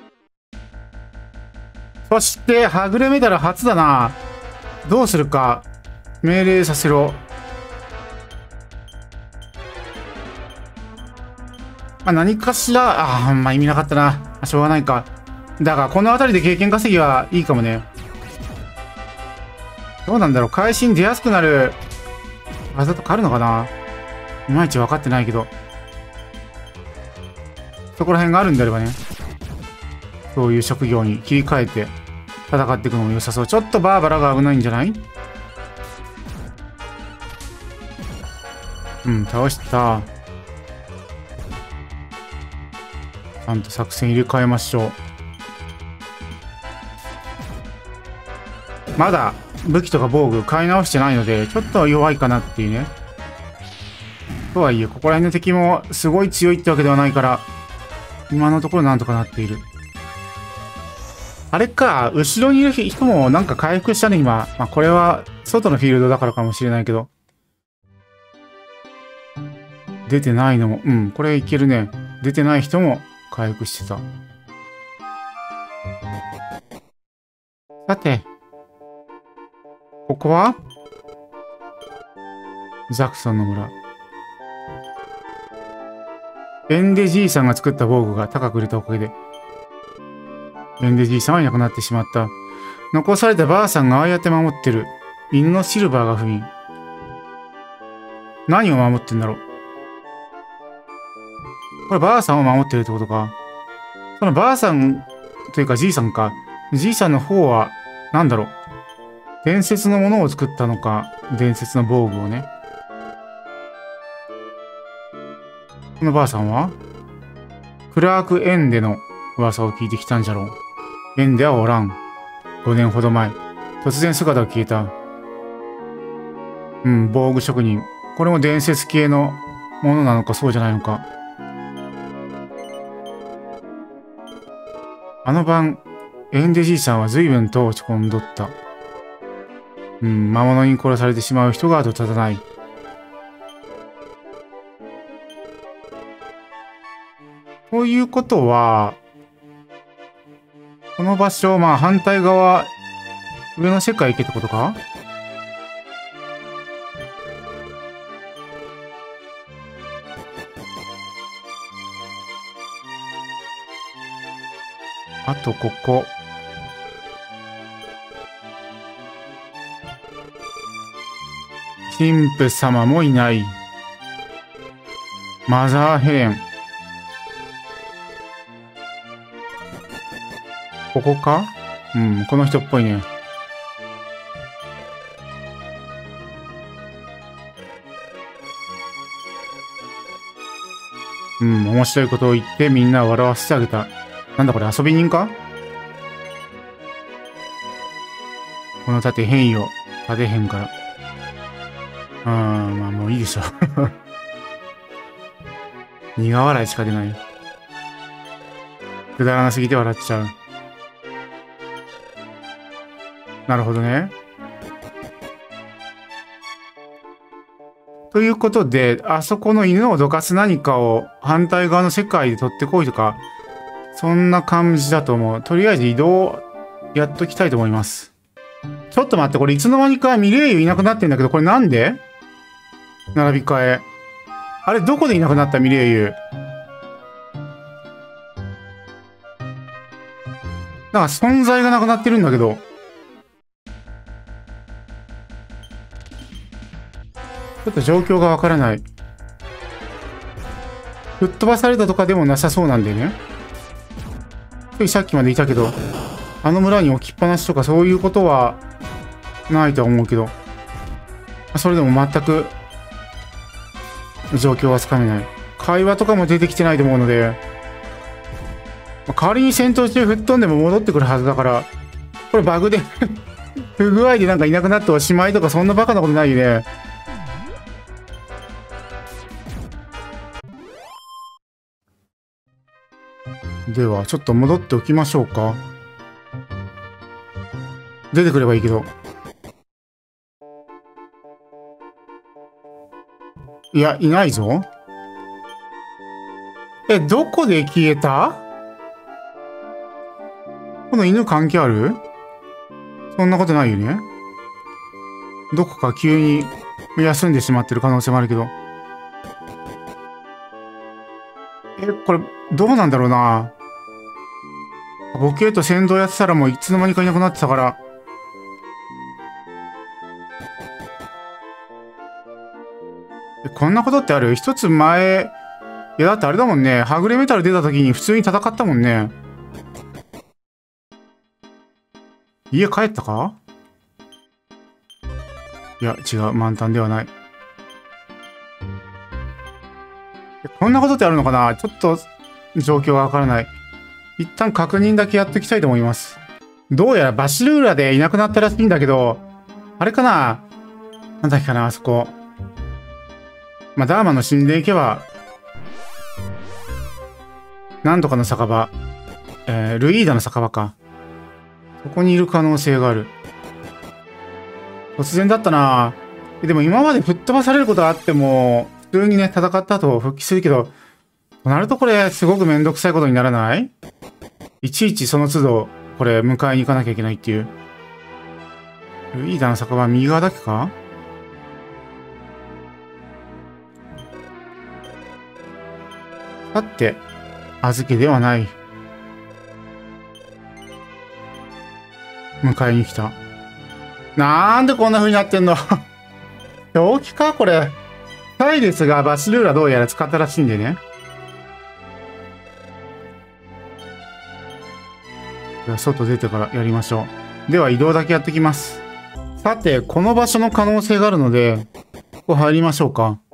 [SPEAKER 1] そして、はぐれメダル初だな。どうするか。命令させろ。何かしら、意味なかったな。しょうがないか。だが、この辺りで経験稼ぎはいいかもね。どうなんだろう、会心出やすくなる技とかあるのかな。いまいち分かってないけど。そこら辺があるんであればね。そういう職業に切り替えて戦っていくのも良さそう。ちょっとバーバラが危ないんじゃない？倒した。ちゃんと作戦入れ替えましょう。まだ武器とか防具買い直してないので、ちょっと弱いかなっていうね。 とはいえ、ここら辺の敵もすごい強いってわけではないから、今のところなんとかなっている。あれか、後ろにいる人もなんか回復したね、今。まあ、これは外のフィールドだからかもしれないけど。出てないのも、うん、これいけるね。出てない人も回復してた。さて、ここはザクソンの村。エンデじいさんが作った防具が高く売れたおかげで、エンデじいさんはいなくなってしまった。残されたばあさんがああやって守ってる。犬のシルバーが不眠。何を守ってんだろう。こればあさんを守ってるってことか。そのばあさんというかじいさんか。じいさんの方は、なんだろう。伝説のものを作ったのか。伝説の防具をね。このばあさんはクラーク・エンデの噂を聞いてきたんじゃろう。エンデはおらん。5年ほど前、突然姿が消えた。うん、防具職人。これも伝説系のものなのかそうじゃないのか。あの晩、エンデじいさんは随分と落ち込んどった。うん、魔物に殺されてしまう人が後絶たない。ということは、この場所、まあ反対側、上の世界行けってことか？あとここ。神父様もいない。マザーヘレン。ここか？うん、この人っぽいね。うん、面白いことを言ってみんなを笑わせてあげた。なんだこれ、遊び人か？この盾変異を立てへんから。まあもういいでしょ。苦笑いしか出ない。くだらなすぎて笑っちゃう。なるほどね。ということで、あそこの犬をどかす何かを反対側の世界で取ってこいとか、そんな感じだと思う。とりあえず移動やっときたいと思います。ちょっと待って、これいつの間にかミレイユいなくなってんだけど、これなんで？並び替え。あれ、どこでいなくなったミレイユ。なんか存在がなくなってるんだけど。ちょっと状況がわからない。吹っ飛ばされたとかでもなさそうなんでね。さっきまでいたけど、あの村に置きっぱなしとかそういうことはないとは思うけど、それでも全く状況はつかめない。会話とかも出てきてないと思うので、仮に戦闘中吹っ飛んでも戻ってくるはずだから、これバグで不具合でなんかいなくなっておしまいとかそんなバカなことないよね。では、ちょっと戻っておきましょうか。出てくればいいけど。いや、いないぞ。どこで消えた？この犬関係ある？そんなことないよね。どこか急に休んでしまってる可能性もあるけど。これ、どうなんだろうな。ボケと先導やってたらもういつの間にかいなくなってたから。こんなことってある？一つ前、いやだってあれだもんね。はぐれメタル出た時に普通に戦ったもんね。家帰ったか？いや、違う。満タンではない。こんなことってあるのかな？ちょっと状況がわからない。一旦確認だけやっていきたいと思います。どうやらバシルーラでいなくなったらしいんだけど、あれかな？なんだっけかな、あそこ。 まあ、ダーマの神殿行けば、なんとかの酒場、ルイーダの酒場か。そこにいる可能性がある。突然だったな。でも今まで吹っ飛ばされることがあっても、普通にね、戦った後復帰するけど、となるとこれ、すごくめんどくさいことにならない？いちいちその都度、これ、迎えに行かなきゃいけないっていう。ルイーダの酒場、右側だけか？さて、預けではない。迎えに来た。なんでこんな風になってんの？正気かこれ。サイレスがバシルーラどうやら使ったらしいんでね。では外出てからやりましょう。では移動だけやってきます。さて、この場所の可能性があるので、ここ入りましょうか。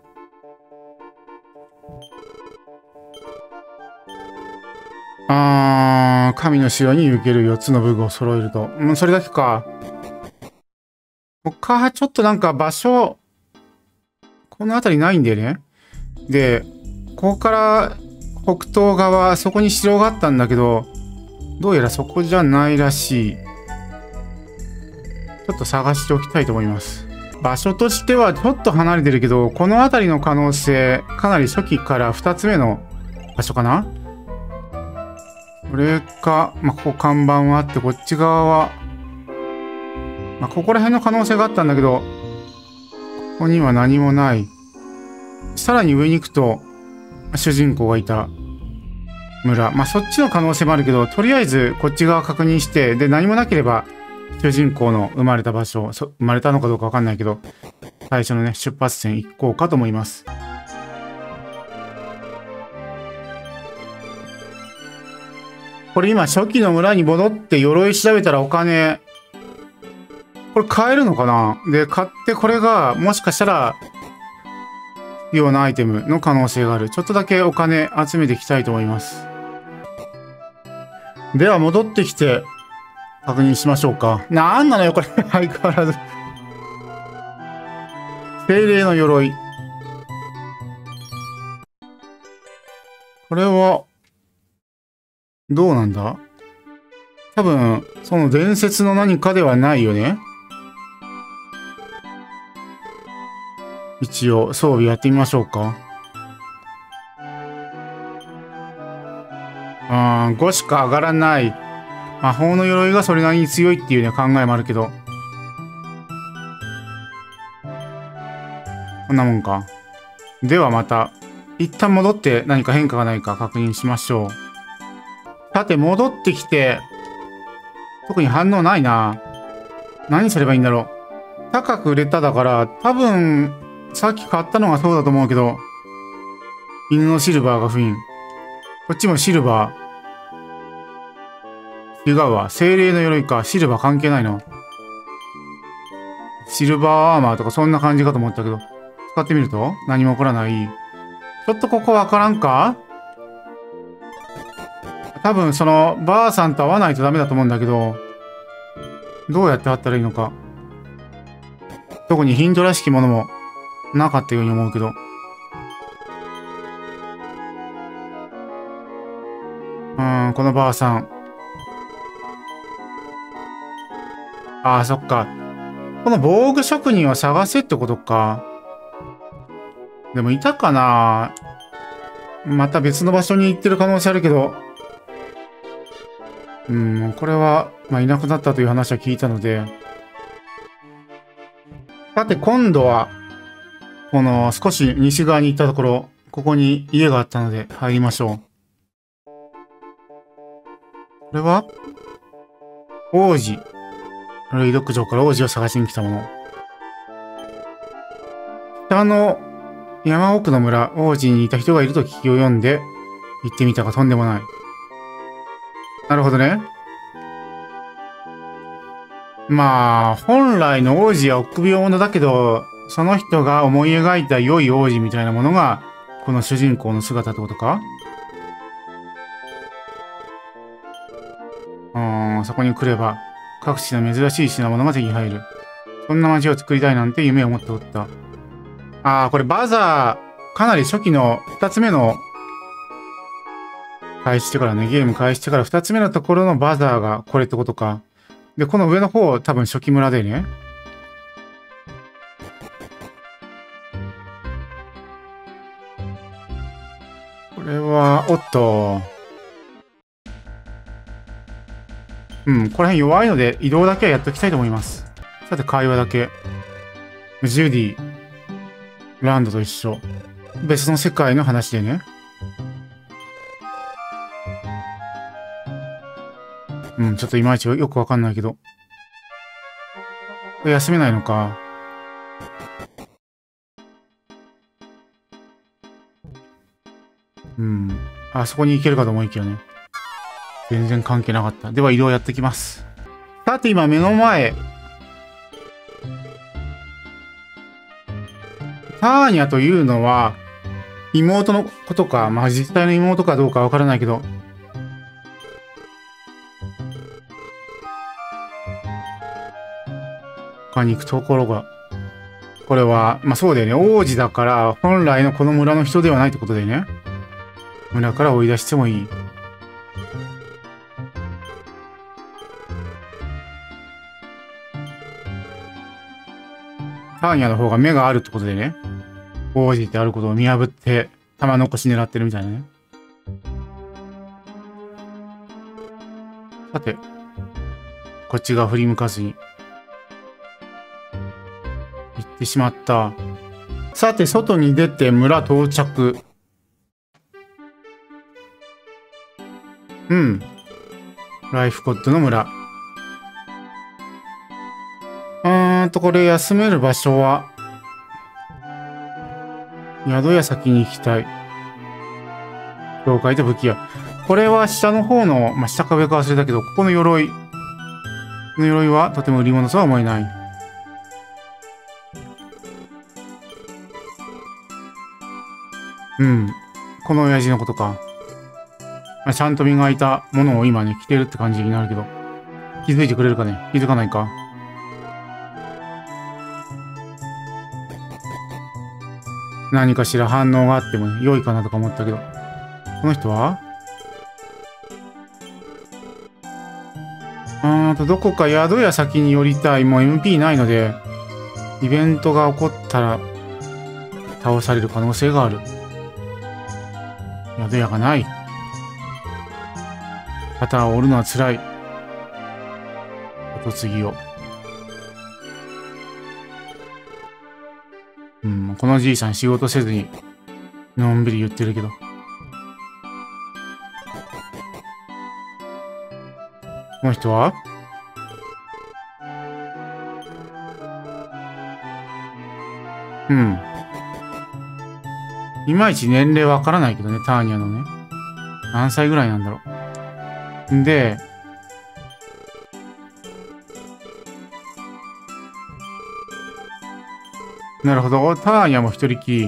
[SPEAKER 1] 神の城に行ける4つの武具を揃えると。それだけか。他、ちょっとなんか場所、この辺りないんだよね。で、ここから北東側、そこに城があったんだけど、どうやらそこじゃないらしい。ちょっと探しておきたいと思います。場所としてはちょっと離れてるけど、この辺りの可能性、かなり初期から2つ目の場所かな？これか、ここ看板はあって、こっち側は、ここら辺の可能性があったんだけど、ここには何もない。さらに上に行くと、主人公がいた村。そっちの可能性もあるけど、とりあえずこっち側確認して、で、何もなければ、主人公の生まれた場所、生まれたのかどうかわかんないけど、最初のね、出発点行こうかと思います。これ今、初期の村に戻って鎧調べたらお金、これ買えるのかな？で、買ってこれが、もしかしたら、必要なアイテムの可能性がある。ちょっとだけお金集めていきたいと思います。では戻ってきて、確認しましょうか。なんなのよ、これ。相変わらず。精霊の鎧。これは、どうなんだ？多分、その伝説の何かではないよね。一応、装備やってみましょうか。5しか上がらない。魔法の鎧がそれなりに強いっていうね、考えもあるけど。こんなもんか。ではまた、一旦戻って何か変化がないか確認しましょう。さて、戻ってきて、特に反応ないな。何すればいいんだろう。高く売れただから、多分、さっき買ったのがそうだと思うけど、犬のシルバーが封印。こっちもシルバー。違うわ。精霊の鎧か。シルバー関係ないの。シルバーアーマーとかそんな感じかと思ったけど。使ってみると何も起こらない。ちょっとここわからんか？多分その、ばあさんと会わないとダメだと思うんだけど、どうやって会ったらいいのか。特にヒントらしきものもなかったように思うけど。このばあさん。そっか。この防具職人を探せってことか。でもいたかな？また別の場所に行ってる可能性あるけど。これは、いなくなったという話は聞いたので。さて、今度は、この少し西側に行ったところ、ここに家があったので入りましょう。これは王子。ルイドック城から王子を探しに来たもの。北の山奥の村、王子にいた人がいると聞きを読んで、行ってみたがとんでもない。なるほどね。本来の王子は臆病者だけど、その人が思い描いた良い王子みたいなものが、この主人公の姿ってことか？そこに来れば、各地の珍しい品物が手に入る。そんな街を作りたいなんて夢を持っておった。 ああ、これバザー、かなり初期の2つ目の開始してからね、ゲーム開始してから2つ目のところのバザーがこれってことか。で、この上の方、多分初期村でね。これは、おっと。うん、この辺弱いので移動だけはやっておきたいと思います。さて、会話だけ。ジュディ、ランドと一緒。別の世界の話でね。うん、ちょっといまいちよくわかんないけど。休めないのか。うん。あそこに行けるかと思いきやね。全然関係なかった。では移動やってきます。さて今目の前。ターニャというのは、妹のことか、まあ実際の妹かどうかわからないけど。他に行くところが。これは、まあそうだよね。王子だから、本来のこの村の人ではないってことでね。村から追い出してもいい。ターニャの方が目があるってことでね。王子ってあることを見破って、玉残し狙ってるみたいなね。さて、こっちが振り向かずに。行ってしまった。さて、外に出て村到着。うん。ライフコッドの村。これ休める場所は、宿屋先に行きたい。教会と武器屋。これは下の方の、まあ、下か上か忘れたけど、ここの鎧。この鎧はとても売り物とは思えない。うん。この親父のことか。まあ、ちゃんと磨いたものを今ね、着てるって感じになるけど。気づいてくれるかね？気づかないか？何かしら反応があっても、ね、良いかなとか思ったけど。この人はどこか宿屋先に寄りたい。もう MP ないので、イベントが起こったら、倒される可能性がある。宿屋がない。肩を折るのは辛い。後継ぎを。うん、このじいさん仕事せずに、のんびり言ってるけど。この人はうん。いまいち年齢わからないけどね、ターニャのね。何歳ぐらいなんだろう。んで、なるほど。ターニャも一人きり。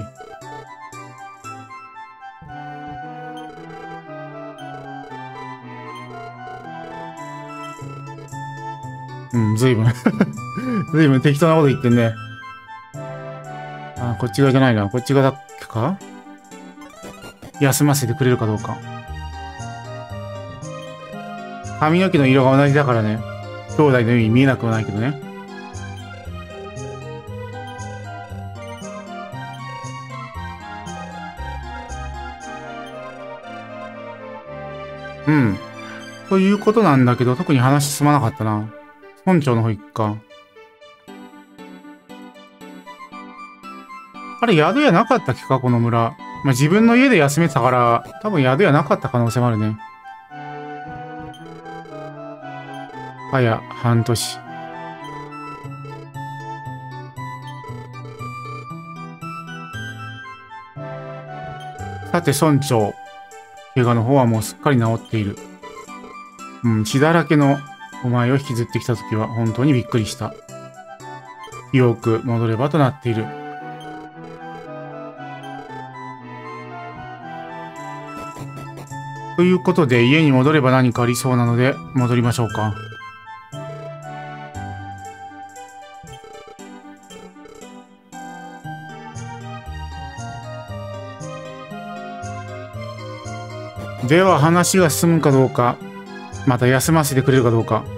[SPEAKER 1] うん、ずいぶんずいぶん適当なこと言ってんね。あ、こっち側じゃないな。こっち側だっけか？休ませてくれるかどうか。髪の毛の色が同じだからね。兄弟のように見えなくはないけどね。うん。ということなんだけど、特に話進まなかったな。村長の方行くか。あれ、宿屋なかったっけか、この村。まあ、自分の家で休めてたから、多分宿屋なかった可能性もあるね。早半年。さて、村長。怪我の方はもうすっかり治っている。うん、血だらけのお前を引きずってきた時は本当にびっくりした。よく戻ればとなっている。ということで家に戻れば何かありそうなので戻りましょうか。 では話が進むかどうか、また休ませてくれるかどうか。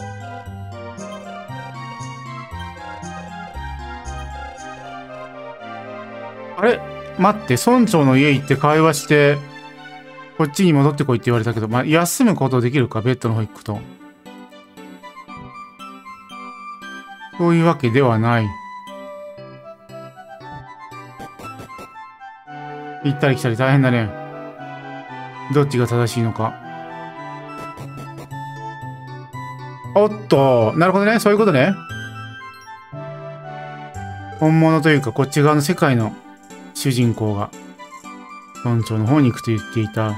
[SPEAKER 1] あれ待って、村長の家行って会話して、こっちに戻ってこいって言われたけど、まあ、休むことできるか、ベッドの方行くと。そういうわけではない。行ったり来たり大変だね。どっちが正しいのか。おっと、なるほどね。そういうことね。本物というか、こっち側の世界の主人公が、村長の方に行くと言っていた。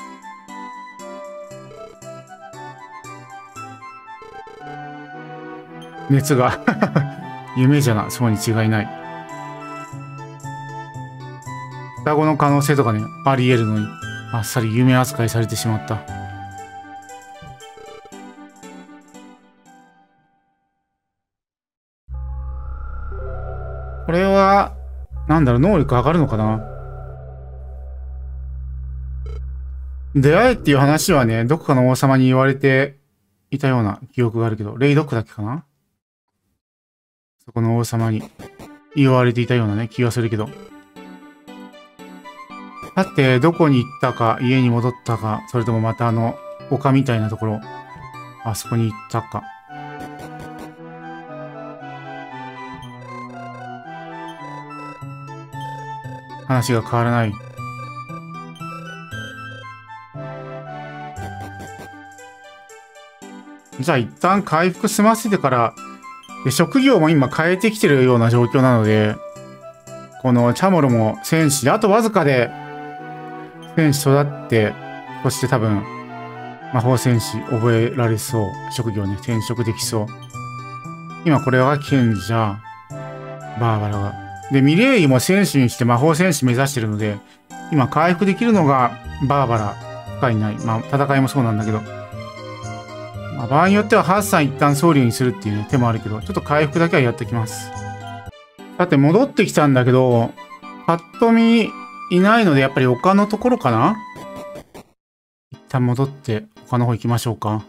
[SPEAKER 1] 熱が夢じゃな、そうに違いない。双子の可能性とかね、あり得るのに、あっさり夢扱いされてしまった。これは、なんだろう、能力上がるのかな。出会えっていう話はね、どこかの王様に言われていたような記憶があるけど、レイドックだっけかな。そこの王様に言われていたようなね、気がするけど。さて、どこに行ったか、家に戻ったか、それともまた丘みたいなところ、あそこに行ったか。話が変わらない。じゃあ一旦回復済ませてから、で職業も今変えてきてるような状況なので、このチャモロも戦士で、あとわずかで戦士育って、そして多分魔法戦士覚えられそう。職業ね、転職できそう。今これは賢者、バーバラが。で、ミレイユも戦士にして魔法戦士目指してるので、今回復できるのがバーバラしかいない。まあ戦いもそうなんだけど。まあ、場合によってはハッサン一旦僧侶にするっていう、ね、手もあるけど、ちょっと回復だけはやってきます。さて戻ってきたんだけど、パッと見いないのでやっぱり丘のところかな。一旦戻って丘の方行きましょうか。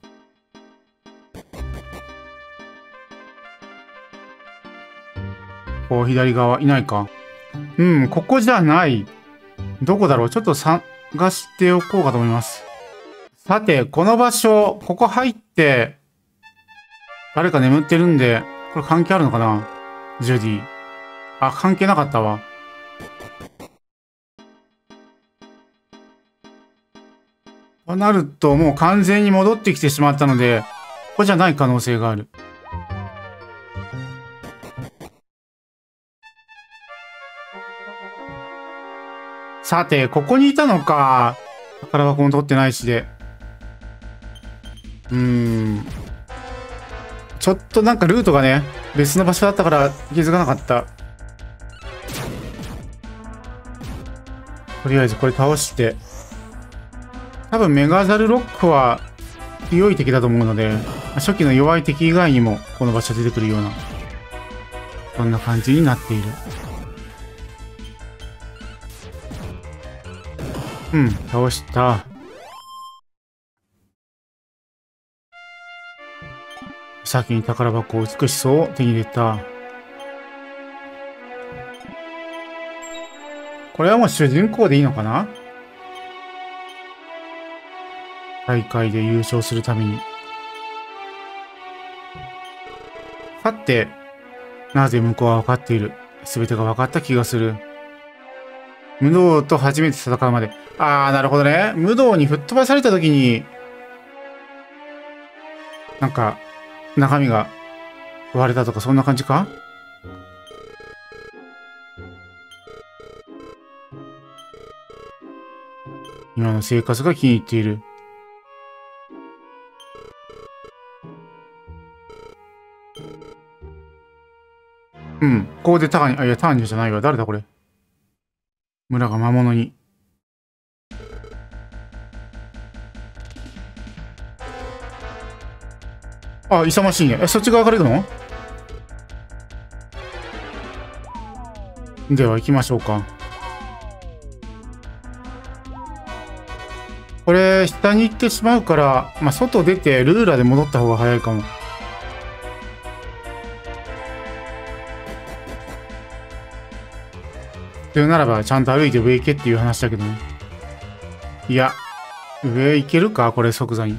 [SPEAKER 1] こう左側いないか。うん、ここじゃない。どこだろう。ちょっと探しておこうかと思います。さて、この場所、ここ入って、誰か眠ってるんで、これ関係あるのかな？ジュディ。あ、関係なかったわ。となると、もう完全に戻ってきてしまったので、ここじゃない可能性がある。さて、ここにいたのか。宝箱も取ってないしで。ちょっとなんかルートがね、別の場所だったから気づかなかった。とりあえずこれ倒して。多分メガザルロックは強い敵だと思うので、初期の弱い敵以外にもこの場所出てくるような、そんな感じになっている。倒した。先に宝箱を美しそう手に入れた。これはもう主人公でいいのかな？大会で優勝するために。さて、なぜ向こうは分かっている。全てが分かった気がする。無道と初めて戦うまで。あー、なるほどね。無道に吹っ飛ばされた時に、なんか、中身が割れたとかそんな感じか？今の生活が気に入っている。ここでターニャ、いや、ターニャじゃないわ。誰だこれ。村が魔物に。あ、勇ましいね。そっち側から行くの？では行きましょうか。 これ、下に行ってしまうから、まあ、外出て、ルーラで戻った方が早いかも。というならば、ちゃんと歩いて上行けっていう話だけどね。いや、上行けるかこれ、即座に。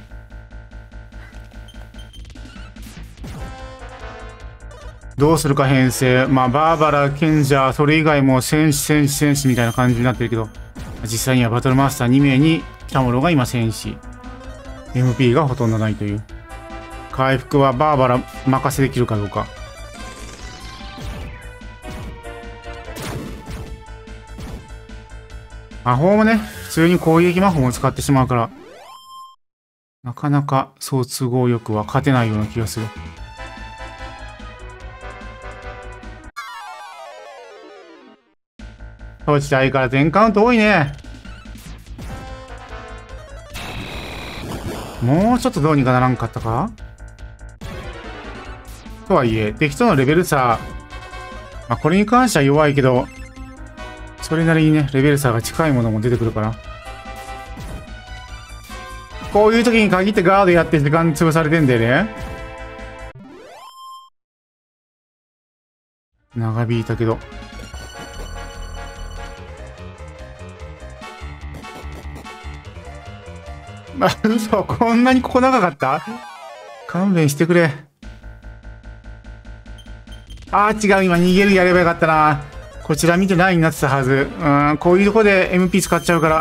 [SPEAKER 1] どうするか編成。まあ、バーバラ、賢者、それ以外も戦士みたいな感じになってるけど、実際にはバトルマスター2名に、キャモロが今戦士。MP がほとんどないという。回復はバーバラ任せできるかどうか。魔法もね、普通に攻撃魔法を使ってしまうから、なかなかそう都合よくは勝てないような気がする。落ちたいから10カウント多いね。もうちょっとどうにかならんかったか。とはいえ、敵とのレベル差、まあ、これに関しては弱いけど、それなりにね、レベル差が近いものも出てくるから。こういう時に限ってガードやって時間潰されてんだよね。長引いたけど。あ、嘘、こんなにここ長かった？勘弁してくれ。あー違う、今逃げるやればよかったな。こちら見てないになってたはず。こういうとこで MP 使っちゃうから。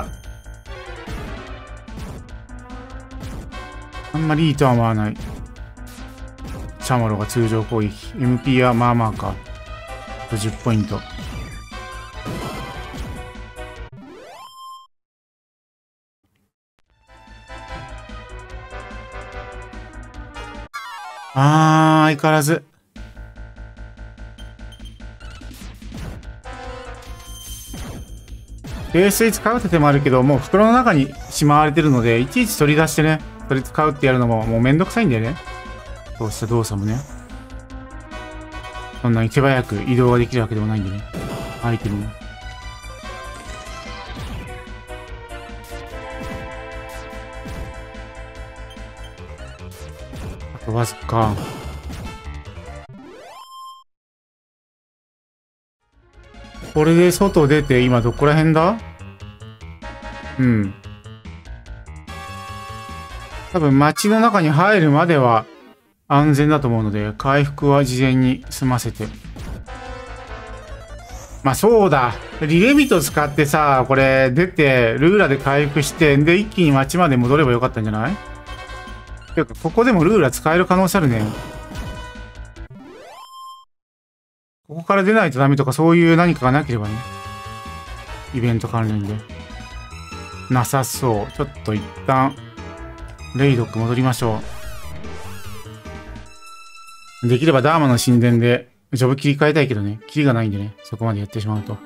[SPEAKER 1] あんまりいいとは思わない。チャモロが通常攻撃。MP はまあまあか。あと10ポイント。相変わらず。ベースで使うって手もあるけど、もう袋の中にしまわれてるので、いちいち取り出してね、それ使うってやるのももうめんどくさいんだよね。そうした動作もね。そんなに手早く移動ができるわけでもないんでね。アイテムも。あとわずか。これで外出て、今どこら辺だ？うん。多分街の中に入るまでは安全だと思うので、回復は事前に済ませて。まあそうだ。リレビト使ってさ、これ出て、ルーラで回復して、で一気に街まで戻ればよかったんじゃない？ていうか、ここでもルーラ使える可能性あるね。ここから出ないとダメとかそういう何かがなければね。イベント関連で。なさそう。ちょっと一旦、レイドック戻りましょう。できればダーマの神殿で、ジョブ切り替えたいけどね。キリがないんでね。そこまでやってしまうと。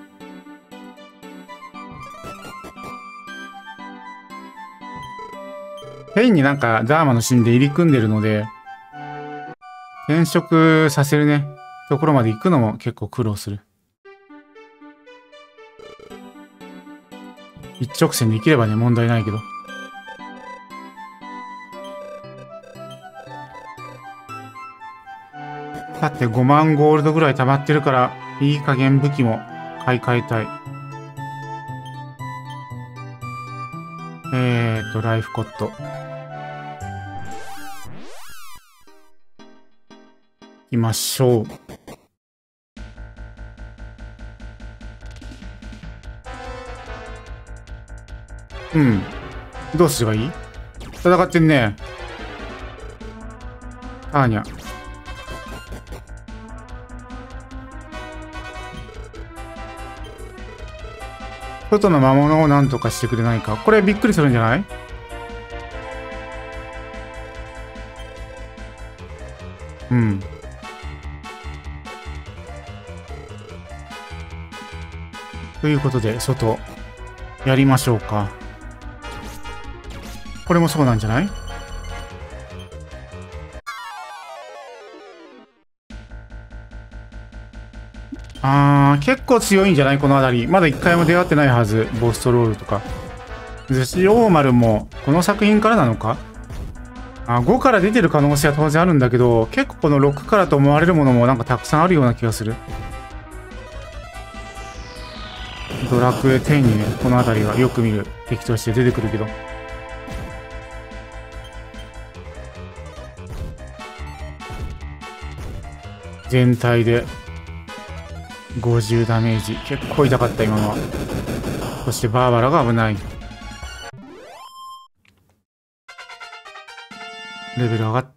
[SPEAKER 1] ペインになんかダーマの神殿入り組んでるので、転職させるね。ところまで行くのも結構苦労する。一直線で行ければね、問題ないけど。だって5万ゴールドぐらい溜まってるから、いい加減武器も買い替えたい。ライフコット。行きましょう。うん。どうすればいい？戦ってんね。ターニャ。外の魔物を何とかしてくれないか。これびっくりするんじゃない？うん。ということで、外、やりましょうか。これもそうなんじゃない？結構強いんじゃないこの辺り。まだ一回も出会ってないはず。ボストロールとか。 寿司大丸もこの作品からなのか。あ、5から出てる可能性は当然あるんだけど、結構この6からと思われるものもなんかたくさんあるような気がする。ドラクエ10にね、この辺りはよく見る敵として出てくるけど。全体で50ダメージ。結構痛かった今のは。そしてバーバラが危ない。レベル上がって。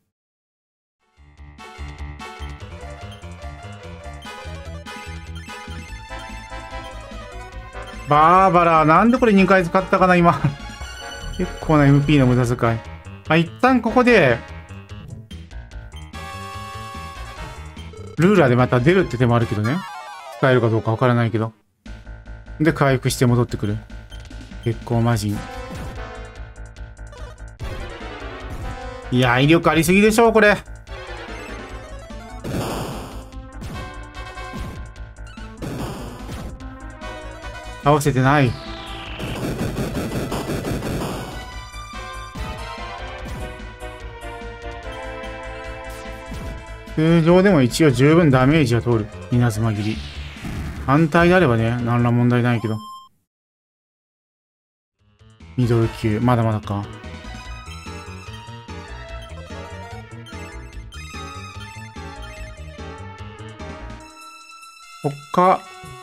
[SPEAKER 1] バーバラ、なんでこれ2回使ったかな今。結構な MP の無駄遣い。まあ、一旦ここで、ルーラーでまた出るって手もあるけどね。使えるかどうかわからないけど。で、回復して戻ってくる。結構魔人。いや、威力ありすぎでしょ、これ。倒せてない。通常でも一応十分ダメージは通る。稲妻切り。反対であればね、何ら問題ないけど。ミドル級、まだまだか。他、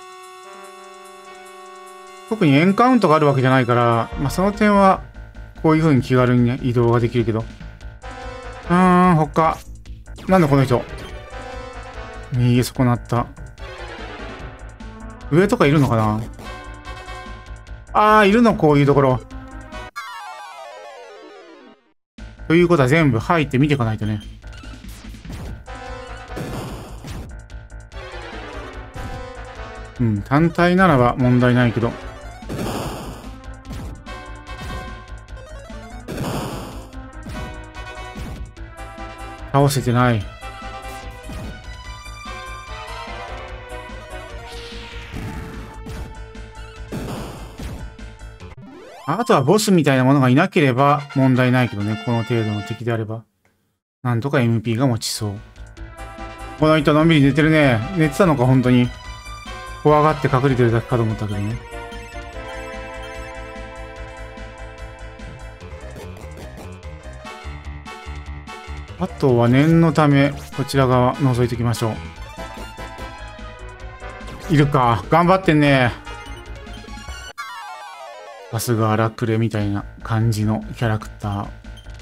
[SPEAKER 1] 特にエンカウントがあるわけじゃないから、まあ、その点は、こういう風に気軽にね、移動ができるけど。他。なんだこの人。逃げ損なった。上とかいるのかな。あー、いるの、こういうところ。ということは全部入って見ていかないとね。うん、単体ならば問題ないけど。倒せてない。あとはボスみたいなものがいなければ問題ないけどね。この程度の敵であれば。なんとか MP が持ちそう。この人のんびり寝てるね。寝てたのか、本当に。怖がって隠れてるだけかと思ったけどね。あとは念のため、こちら側覗いておきましょう。いるか。頑張ってんね。さすが荒くれみたいな感じのキャラクター。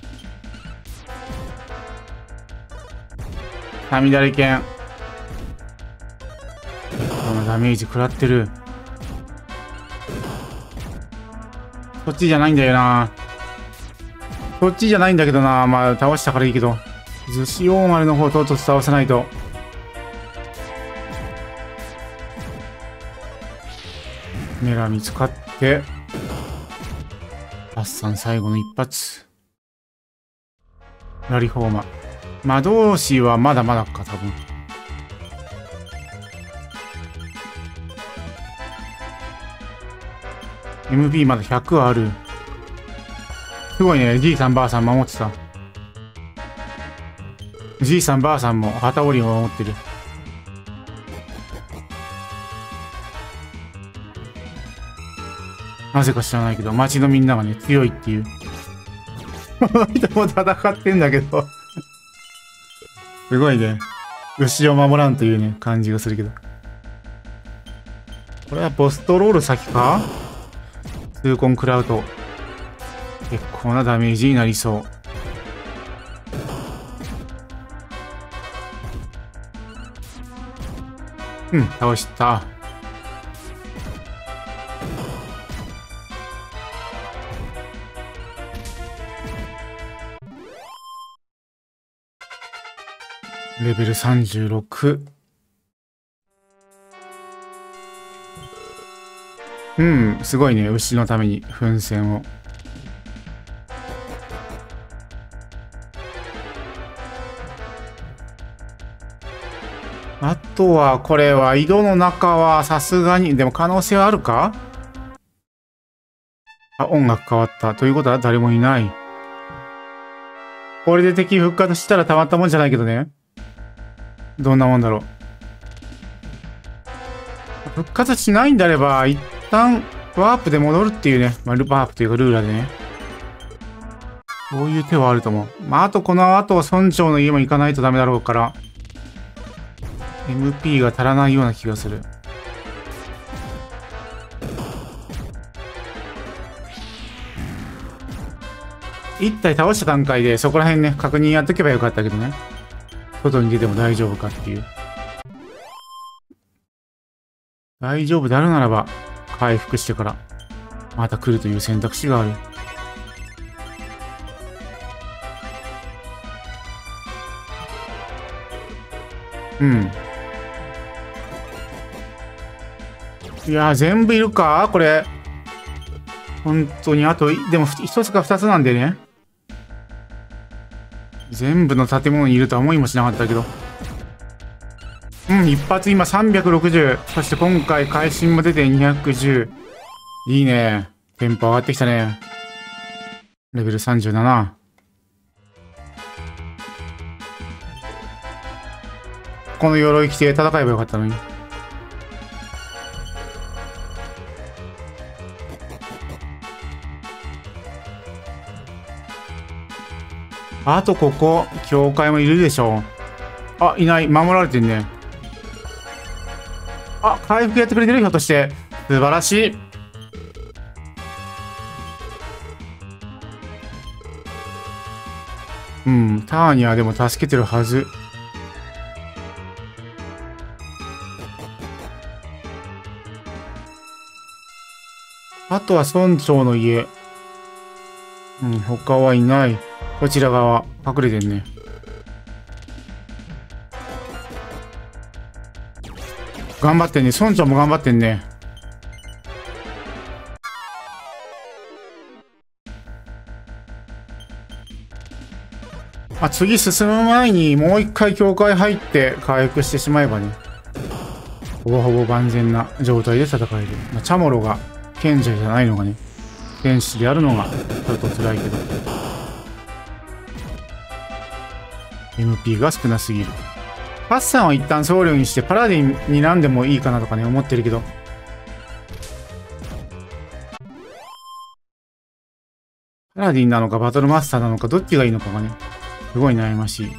[SPEAKER 1] 雷剣。このダメージ食らってる。そっちじゃないんだよな。そっちじゃないんだけどな。まあ倒したからいいけど。寿司大丸の方とうとう倒さないと。メラ見つかって。アッサン最後の一発。ラリフォーマ。魔導士はまだまだか、多分。MP まだ100はある。すごいね、じいさんばあさん守ってた。じいさんばあさんも旗織りを守ってる。なぜか知らないけど、街のみんながね、強いっていう。この人も戦ってんだけど。すごいね。牛を守らんというね、感じがするけど。これはボストロール先か？痛恨食らうと、結構なダメージになりそう。うん、倒した。レベル36。うん、すごいね。牛のために奮戦を。あとは、これは井戸の中はさすがに、でも可能性はあるか？ あ、音楽変わった。ということは誰もいない。これで敵復活したらたまったもんじゃないけどね。どんなもんだろう。復活しないんであれば、一旦ワープで戻るっていうね。ワープというかルーラーでね。そういう手はあると思う。あとこの後、村長の家も行かないとダメだろうから。MP が足らないような気がする。一体倒した段階でそこら辺ね、確認やっとけばよかったけどね。外に出ても大丈夫かっていう。大丈夫であるならば、回復してから、また来るという選択肢がある。うん。いやー、全部いるかこれ。本当に、あと、でも、一つか二つなんでね。全部の建物にいるとは思いもしなかったけど。うん、一発今360。そして今回会心も出て210。いいね。テンポ上がってきたね。レベル37。この鎧着て戦えばよかったのに。あとここ、教会もいるでしょ。あ、いない。守られてんね。あ、回復やってくれてるひょっとして。素晴らしい。うん、ターニャでも助けてるはず。あとは村長の家。うん、他はいない。こちら側、隠れてんね。頑張ってんね。村長も頑張ってんね。あ、次進む前にもう一回教会入って回復してしまえばね。ほぼほぼ万全な状態で戦える。まあ、チャモロが賢者じゃないのがね、天使であるのがちょっと辛いけど。MP が少なすぎる。パッサンは一旦僧侶にしてパラディンになんでもいいかなとかね、思ってるけど。パラディンなのかバトルマスターなのかどっちがいいのかがね、すごい悩ましい。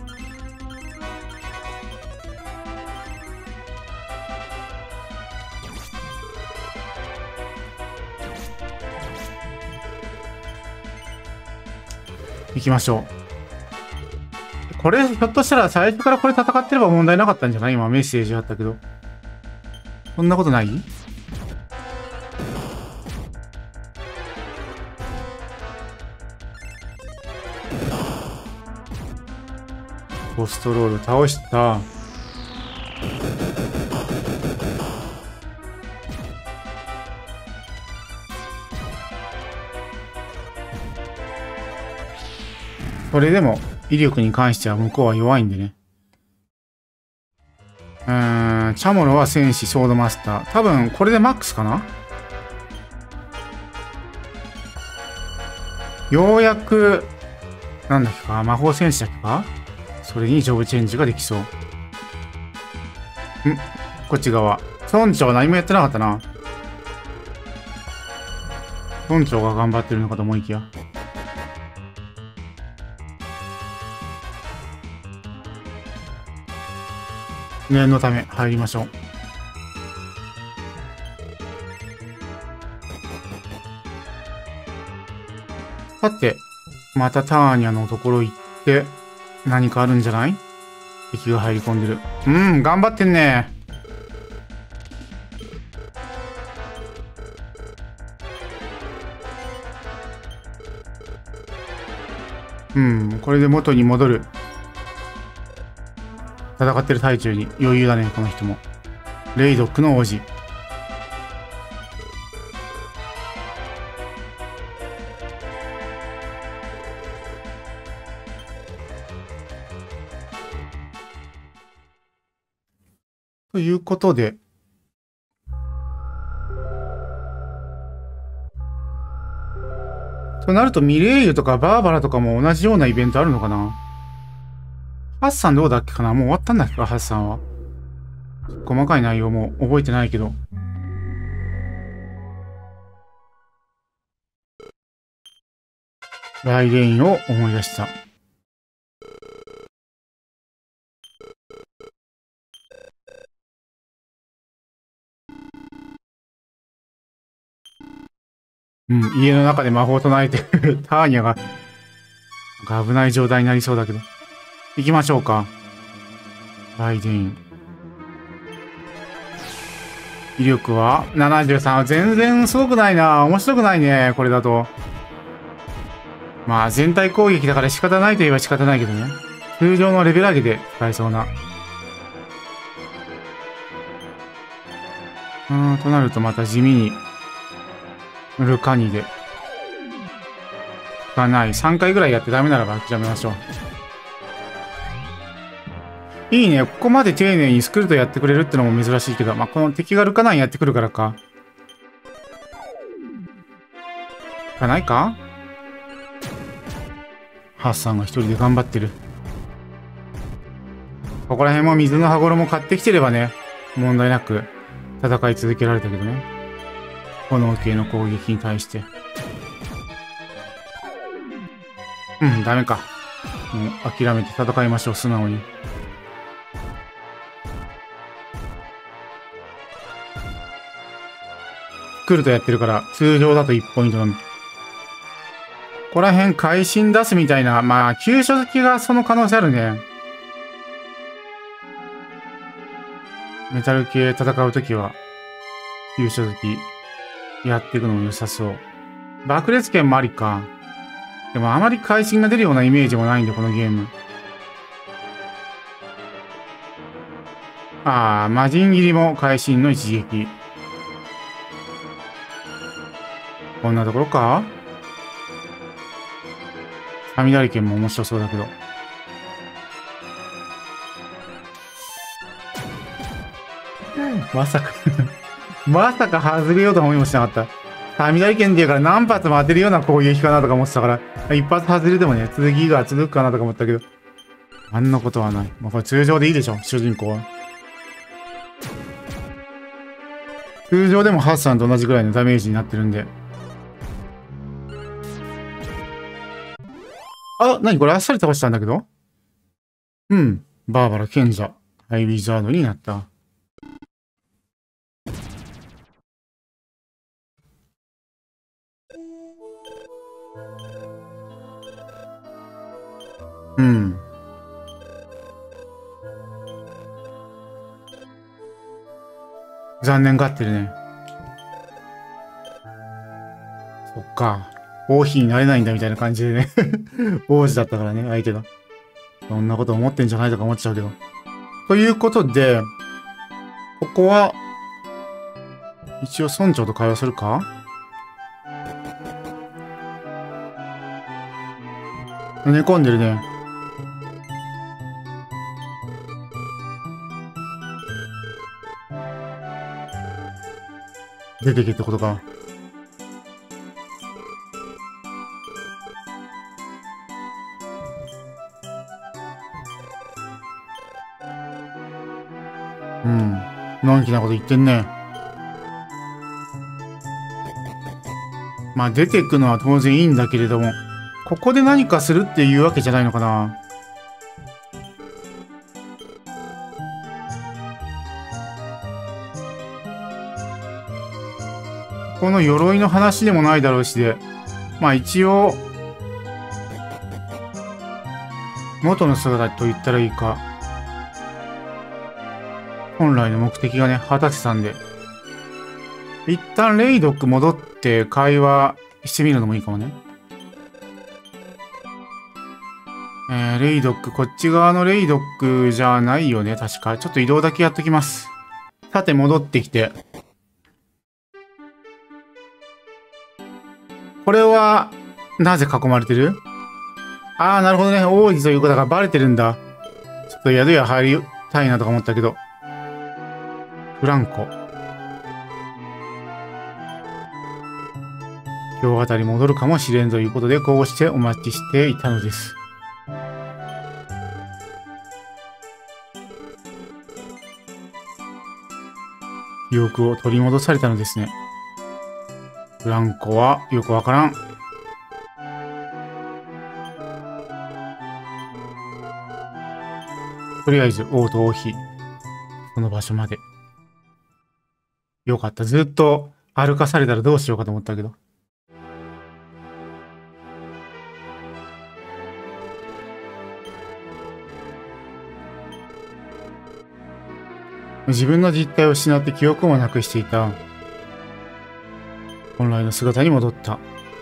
[SPEAKER 1] 行きましょう。これ、ひょっとしたら最初からこれ戦ってれば問題なかったんじゃない？今メッセージあったけど。そんなことない？コストロール倒した。それでも威力に関しては向こうは弱いんでね。チャモロは戦士ソードマスター。多分これでマックスかな？ようやく、なんだっけか、魔法戦士だっけか？それにジョブチェンジができそう。こっち側。村長は何もやってなかったな。村長が頑張ってるのかと思いきや。念のため入りましょう。さて、またターニャのところ行って、何かあるんじゃない？敵が入り込んでる。頑張ってんね。これで元に戻る。戦ってる最中に余裕だね、この人も。レイドックの王子。ということで、 となるとミレイユとかバーバラとかも同じようなイベントあるのかな。ハッサンどうだっけかな。もう終わったんだっけか、ハッサンは。細かい内容も覚えてないけど。ライレインを思い出した。うん、家の中で魔法を唱えてるターニャが、なんか危ない状態になりそうだけど。行きましょうか。ライデイン。威力は73。全然すごくないな。面白くないね。これだと。まあ、全体攻撃だから仕方ないといえば仕方ないけどね。通常のレベル上げで使えそうな。となるとまた地味に、ルカニで。がない。3回ぐらいやってダメならば諦めましょう。いいね。ここまで丁寧にスクルトやってくれるってのも珍しいけど、まあ、この敵がルカナンやってくるからか。がないか？ハッサンが一人で頑張ってる。ここら辺も水の羽衣買ってきてればね、問題なく戦い続けられたけどね。炎系の攻撃に対して。うん、ダメか。もう諦めて戦いましょう、素直に。来るとやってるから、通常だと1ポイントのみ。ここら辺会心出すみたいな、まあ、急所好きがその可能性あるね。メタル系戦うときは、急所好き、やっていくのも良さそう。爆裂剣もありか。でもあまり会心が出るようなイメージもないんで、このゲーム。ああ、魔人斬りも会心の一撃。こんなところか？雷剣も面白そうだけど。まさかまさか外れようとは思いもしなかった。雷剣っていうから何発も当てるような攻撃かなとか思ってたから、一発外れてもね、続きが続くかなとか思ったけど、あんなことはない。まあ、これ通常でいいでしょ、主人公は。通常でもハッサンと同じぐらいのダメージになってるんで。あ、なにこれあっさり倒したんだけど？うん。バーバラ賢者。ハイウィザードになった。うん。残念がってるね。そっか。王妃になれないんだみたいな感じでね。王子だったからね、相手が。そんなこと思ってんじゃないとか思っちゃうけど。ということで、ここは、一応村長と会話するか？寝込んでるね。出てけってことか。うん。のんきなこと言ってんね。まあ出てくのは当然いいんだけれども、ここで何かするっていうわけじゃないのかな。この鎧の話でもないだろうしで、まあ一応、元の姿と言ったらいいか。本来の目的がね、果たせたんで。一旦レイドック戻って会話してみるのもいいかもね。レイドック、こっち側のレイドックじゃないよね、確か。ちょっと移動だけやっときます。さて、戻ってきて。これは、なぜ囲まれてる？ああ、なるほどね。王子ということがバレてるんだ。ちょっと宿屋入りたいなとか思ったけど。フランコ。 今日あたり戻るかもしれんということで、こうしてお待ちしていたのです。記憶を取り戻されたのですね。ブランコはよくわからん。とりあえず王と王妃、その場所まで。よかった。ずっと歩かされたらどうしようかと思ったけど。自分の実態を失って記憶もなくしていた。本来の姿に戻った。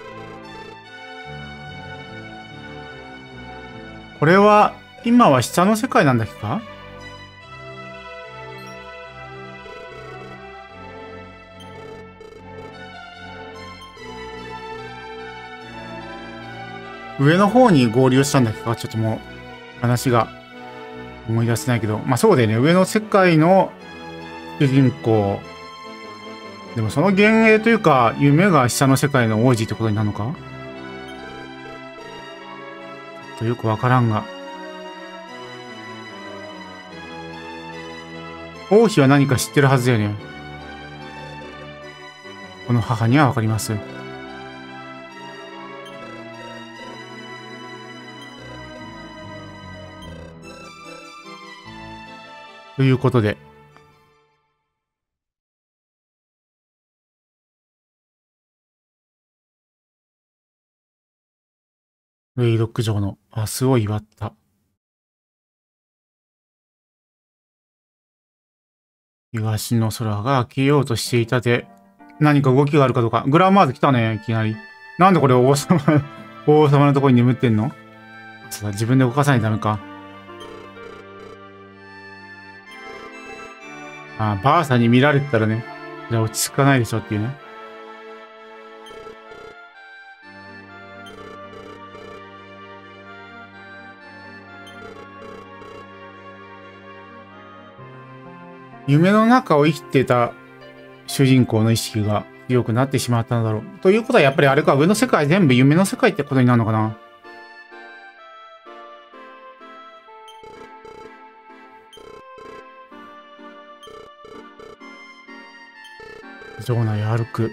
[SPEAKER 1] これは、今は下の世界なんだっけか？上の方に合流したんだっけか？ちょっともう、話が思い出せないけど。まあそうだよね。上の世界の主人公。でもその幻影というか、夢が下の世界の王子ってことになるのか？とよくわからんが。王妃は何か知ってるはずだよね。この母にはわかります。ということで。ウェイドック城の明日を祝った。東の空が明けようとしていたで、何か動きがあるかどうか。グランマーズ来たね、いきなり。なんでこれ王様、王様のところに眠ってんの？そうだ、自分で動かさないとダメか。あ、ばあさんに見られてたらね、じゃあ落ち着かないでしょっていうね。夢の中を生きてた主人公の意識が強くなってしまったのだろう。ということはやっぱりあれか、上の世界全部夢の世界ってことになるのかな。城内歩く。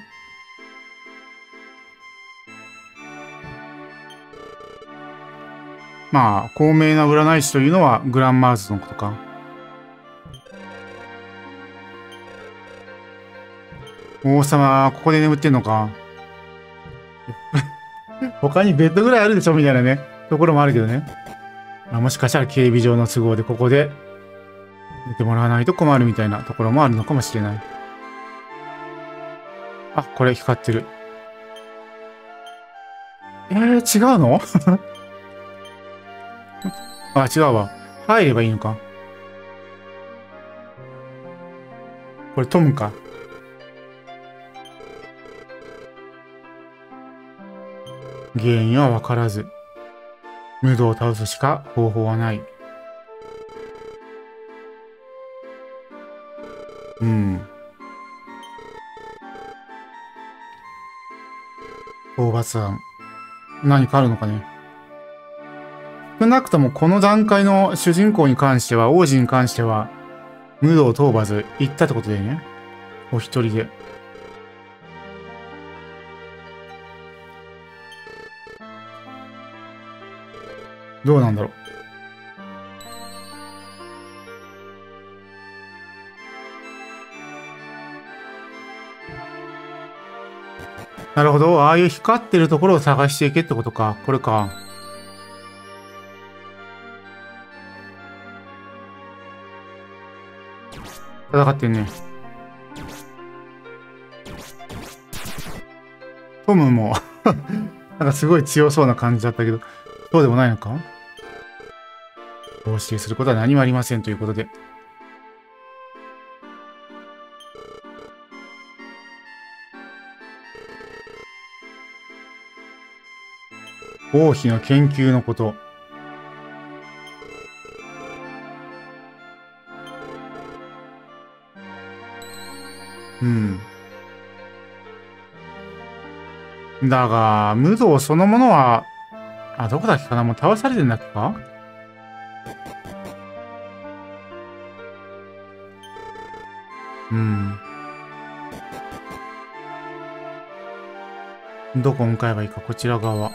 [SPEAKER 1] まあ、高名な占い師というのはグランマーズのことか。王様、ここで眠ってんのか。他にベッドぐらいあるでしょみたいなね、ところもあるけどね。まあ、もしかしたら警備上の都合でここで寝てもらわないと困るみたいなところもあるのかもしれない。あ、これ光ってる。違うの？あ、違うわ。入ればいいのか。これトムか。原因はわからず。ムドを倒すしか方法はない。うん。討伐案。何かあるのかね。少なくともこの段階の主人公に関しては、王子に関しては、ムドを討伐行ったってことだよね。お一人で。どうなんだろう。なるほど。ああいう光ってるところを探していけってことか。これか。戦ってんね。トムもなんかすごい強そうな感じだったけど、そうでもないのか？こうしてすることは何もありませんということで。王妃の研究のこと。うん。 だが、無道そのものは、あ、どこだっけかな、もう倒されてんだっけか。うん。どこ向かえばいいか、こちら側。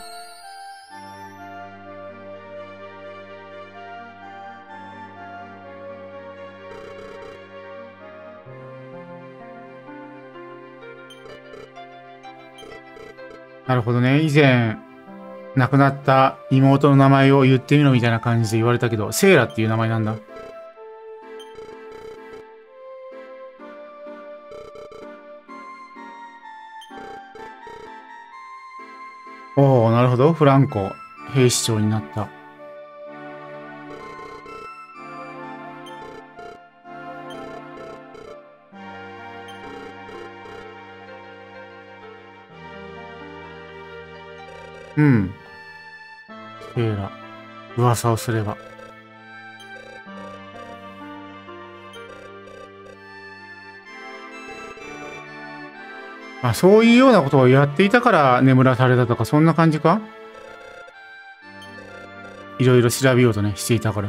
[SPEAKER 1] なるほどね。以前、亡くなった妹の名前を言ってみろみたいな感じで言われたけど、セイラっていう名前なんだ。おお、なるほど。フランコ、兵士長になった。うん。セイラ、噂をすれば。あ、そういうようなことをやっていたから眠らされたとか、そんな感じか。いろいろ調べようとね、していたから。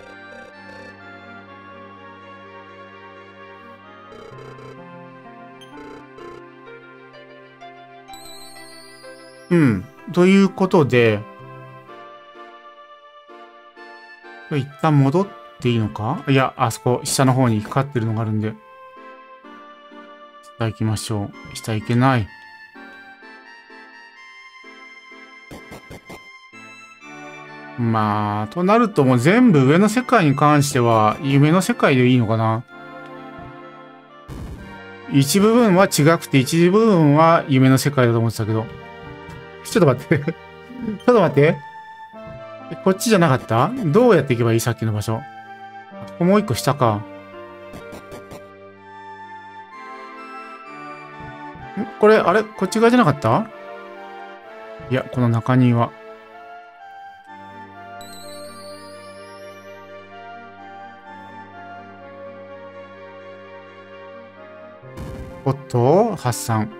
[SPEAKER 1] うん。ということで、一旦戻っていいのか。いや、あそこ、下の方に光ってるのがあるんで。下行きましょう。下行けない。まあ、となるともう全部上の世界に関しては、夢の世界でいいのかな。一部分は違くて、一部分は夢の世界だと思ってたけど。ちょっと待って。ちょっと待って。こっちじゃなかった？どうやって行けばいい？さっきの場所。ここもう一個下か。これ、あれこっち側じゃなかった？いや、この中庭。おっと、発散。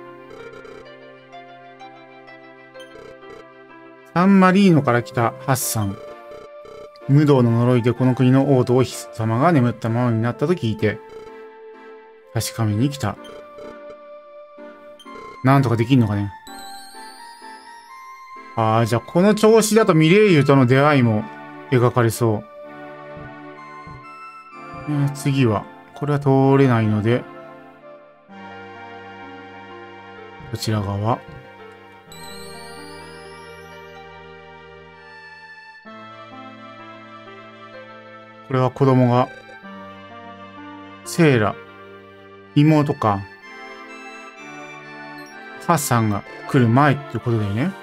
[SPEAKER 1] サンマリーノから来たハッサン。無道の呪いでこの国の王と王妃様が眠ったままになったと聞いて、確かめに来た。なんとかできんのかね。ああ、じゃあこの調子だとミレイユとの出会いも描かれそう。次は、これは通れないので、こちら側。これは子供が、セイラ、妹か。ハッサンが来る前っていうことだよね。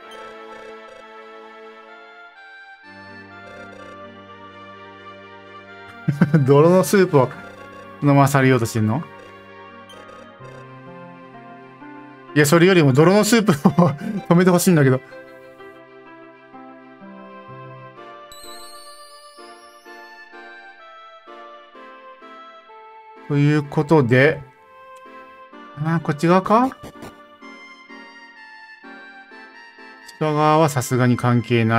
[SPEAKER 1] 泥のスープを飲まされようとしてんの？いや、それよりも泥のスープを止めてほしいんだけど。ということで、こっち側か？こっち側はさすがに関係ない。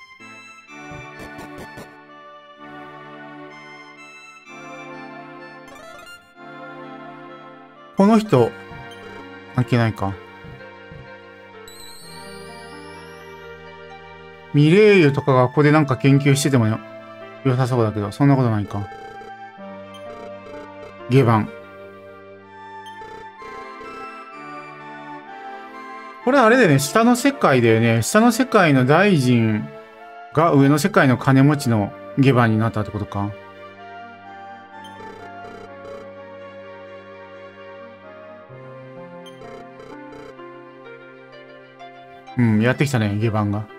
[SPEAKER 1] この人、関係ないか。ミレーユとかがここでなんか研究してても良さそうだけど、そんなことないか。下番。これあれだよね、下の世界だよね。下の世界の大臣が上の世界の金持ちの下番になったってことか。うん、やってきたね、下番が。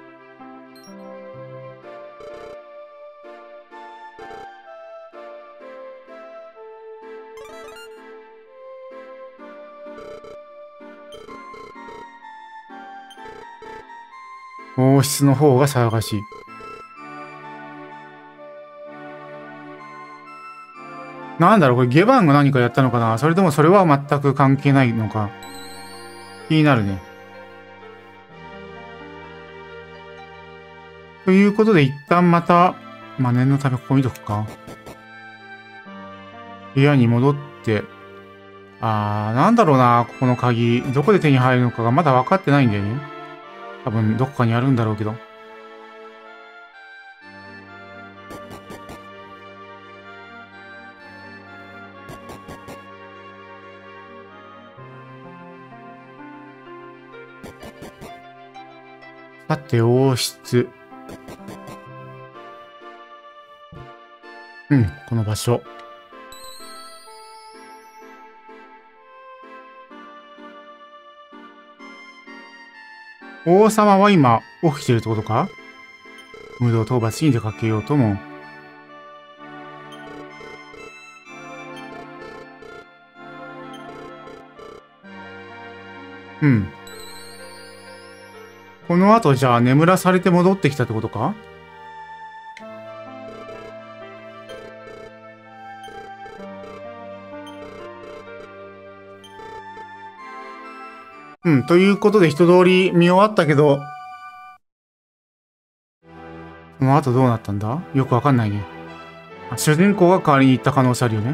[SPEAKER 1] 王室の方が騒がしい。なんだろう、これ下番が何かやったのかな？それともそれは全く関係ないのか。気になるね。 ということで一旦また、まあ、念のためここ見とくか。部屋に戻って、なんだろうな、ここの鍵。どこで手に入るのかがまだ分かってないんだよね。多分どこかにあるんだろうけど。さて、王室。うん、この場所。王様は今、起きてるってことか？無道討伐に出かけようとも。うん。この後、じゃあ、眠らされて戻ってきたってことか？うん、ということで一通り見終わったけど、その後どうなったんだ？よくわかんないね。主人公が代わりに行った可能性あるよね。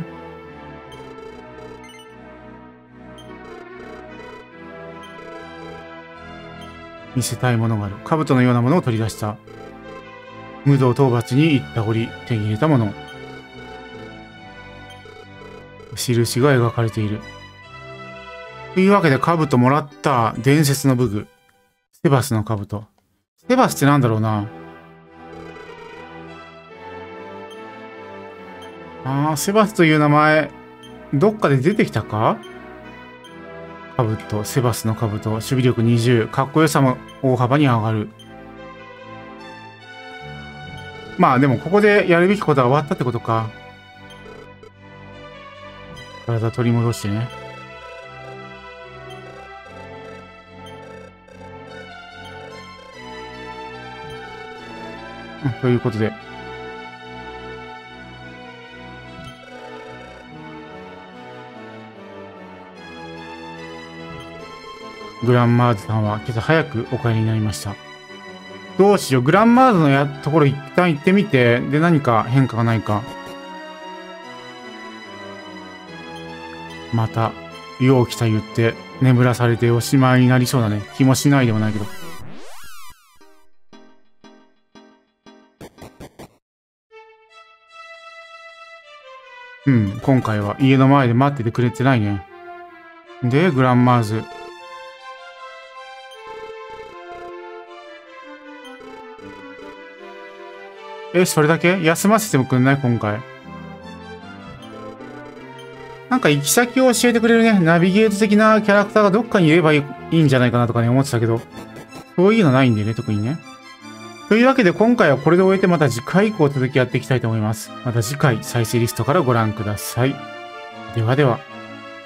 [SPEAKER 1] 見せたいものがある。兜のようなものを取り出した。無道討伐に行った折手に入れたもの。印が描かれている。というわけで兜もらった伝説の武具。セバスの兜。セバスってなんだろうな。セバスという名前、どっかで出てきたか？兜、セバスの兜、守備力20、かっこよさも大幅に上がる。まあでもここでやるべきことは終わったってことか。体取り戻してね。ということで。グランマーズさんは今朝早くお帰りになりました。どうしよう。グランマーズのところ一旦行ってみて、で何か変化がないか。また、よう来た言って眠らされておしまいになりそうだね。気もしないでもないけど。うん、今回は家の前で待っててくれてないね。で、グランマーズ。それだけ休ませてもくんない今回。なんか行き先を教えてくれるね。ナビゲート的なキャラクターがどっかにいればいいんじゃないかなとかね、思ってたけど。そういうのないんでね、特にね。というわけで今回はこれで終えてまた次回以降続きやっていきたいと思います。また次回再生リストからご覧ください。ではでは。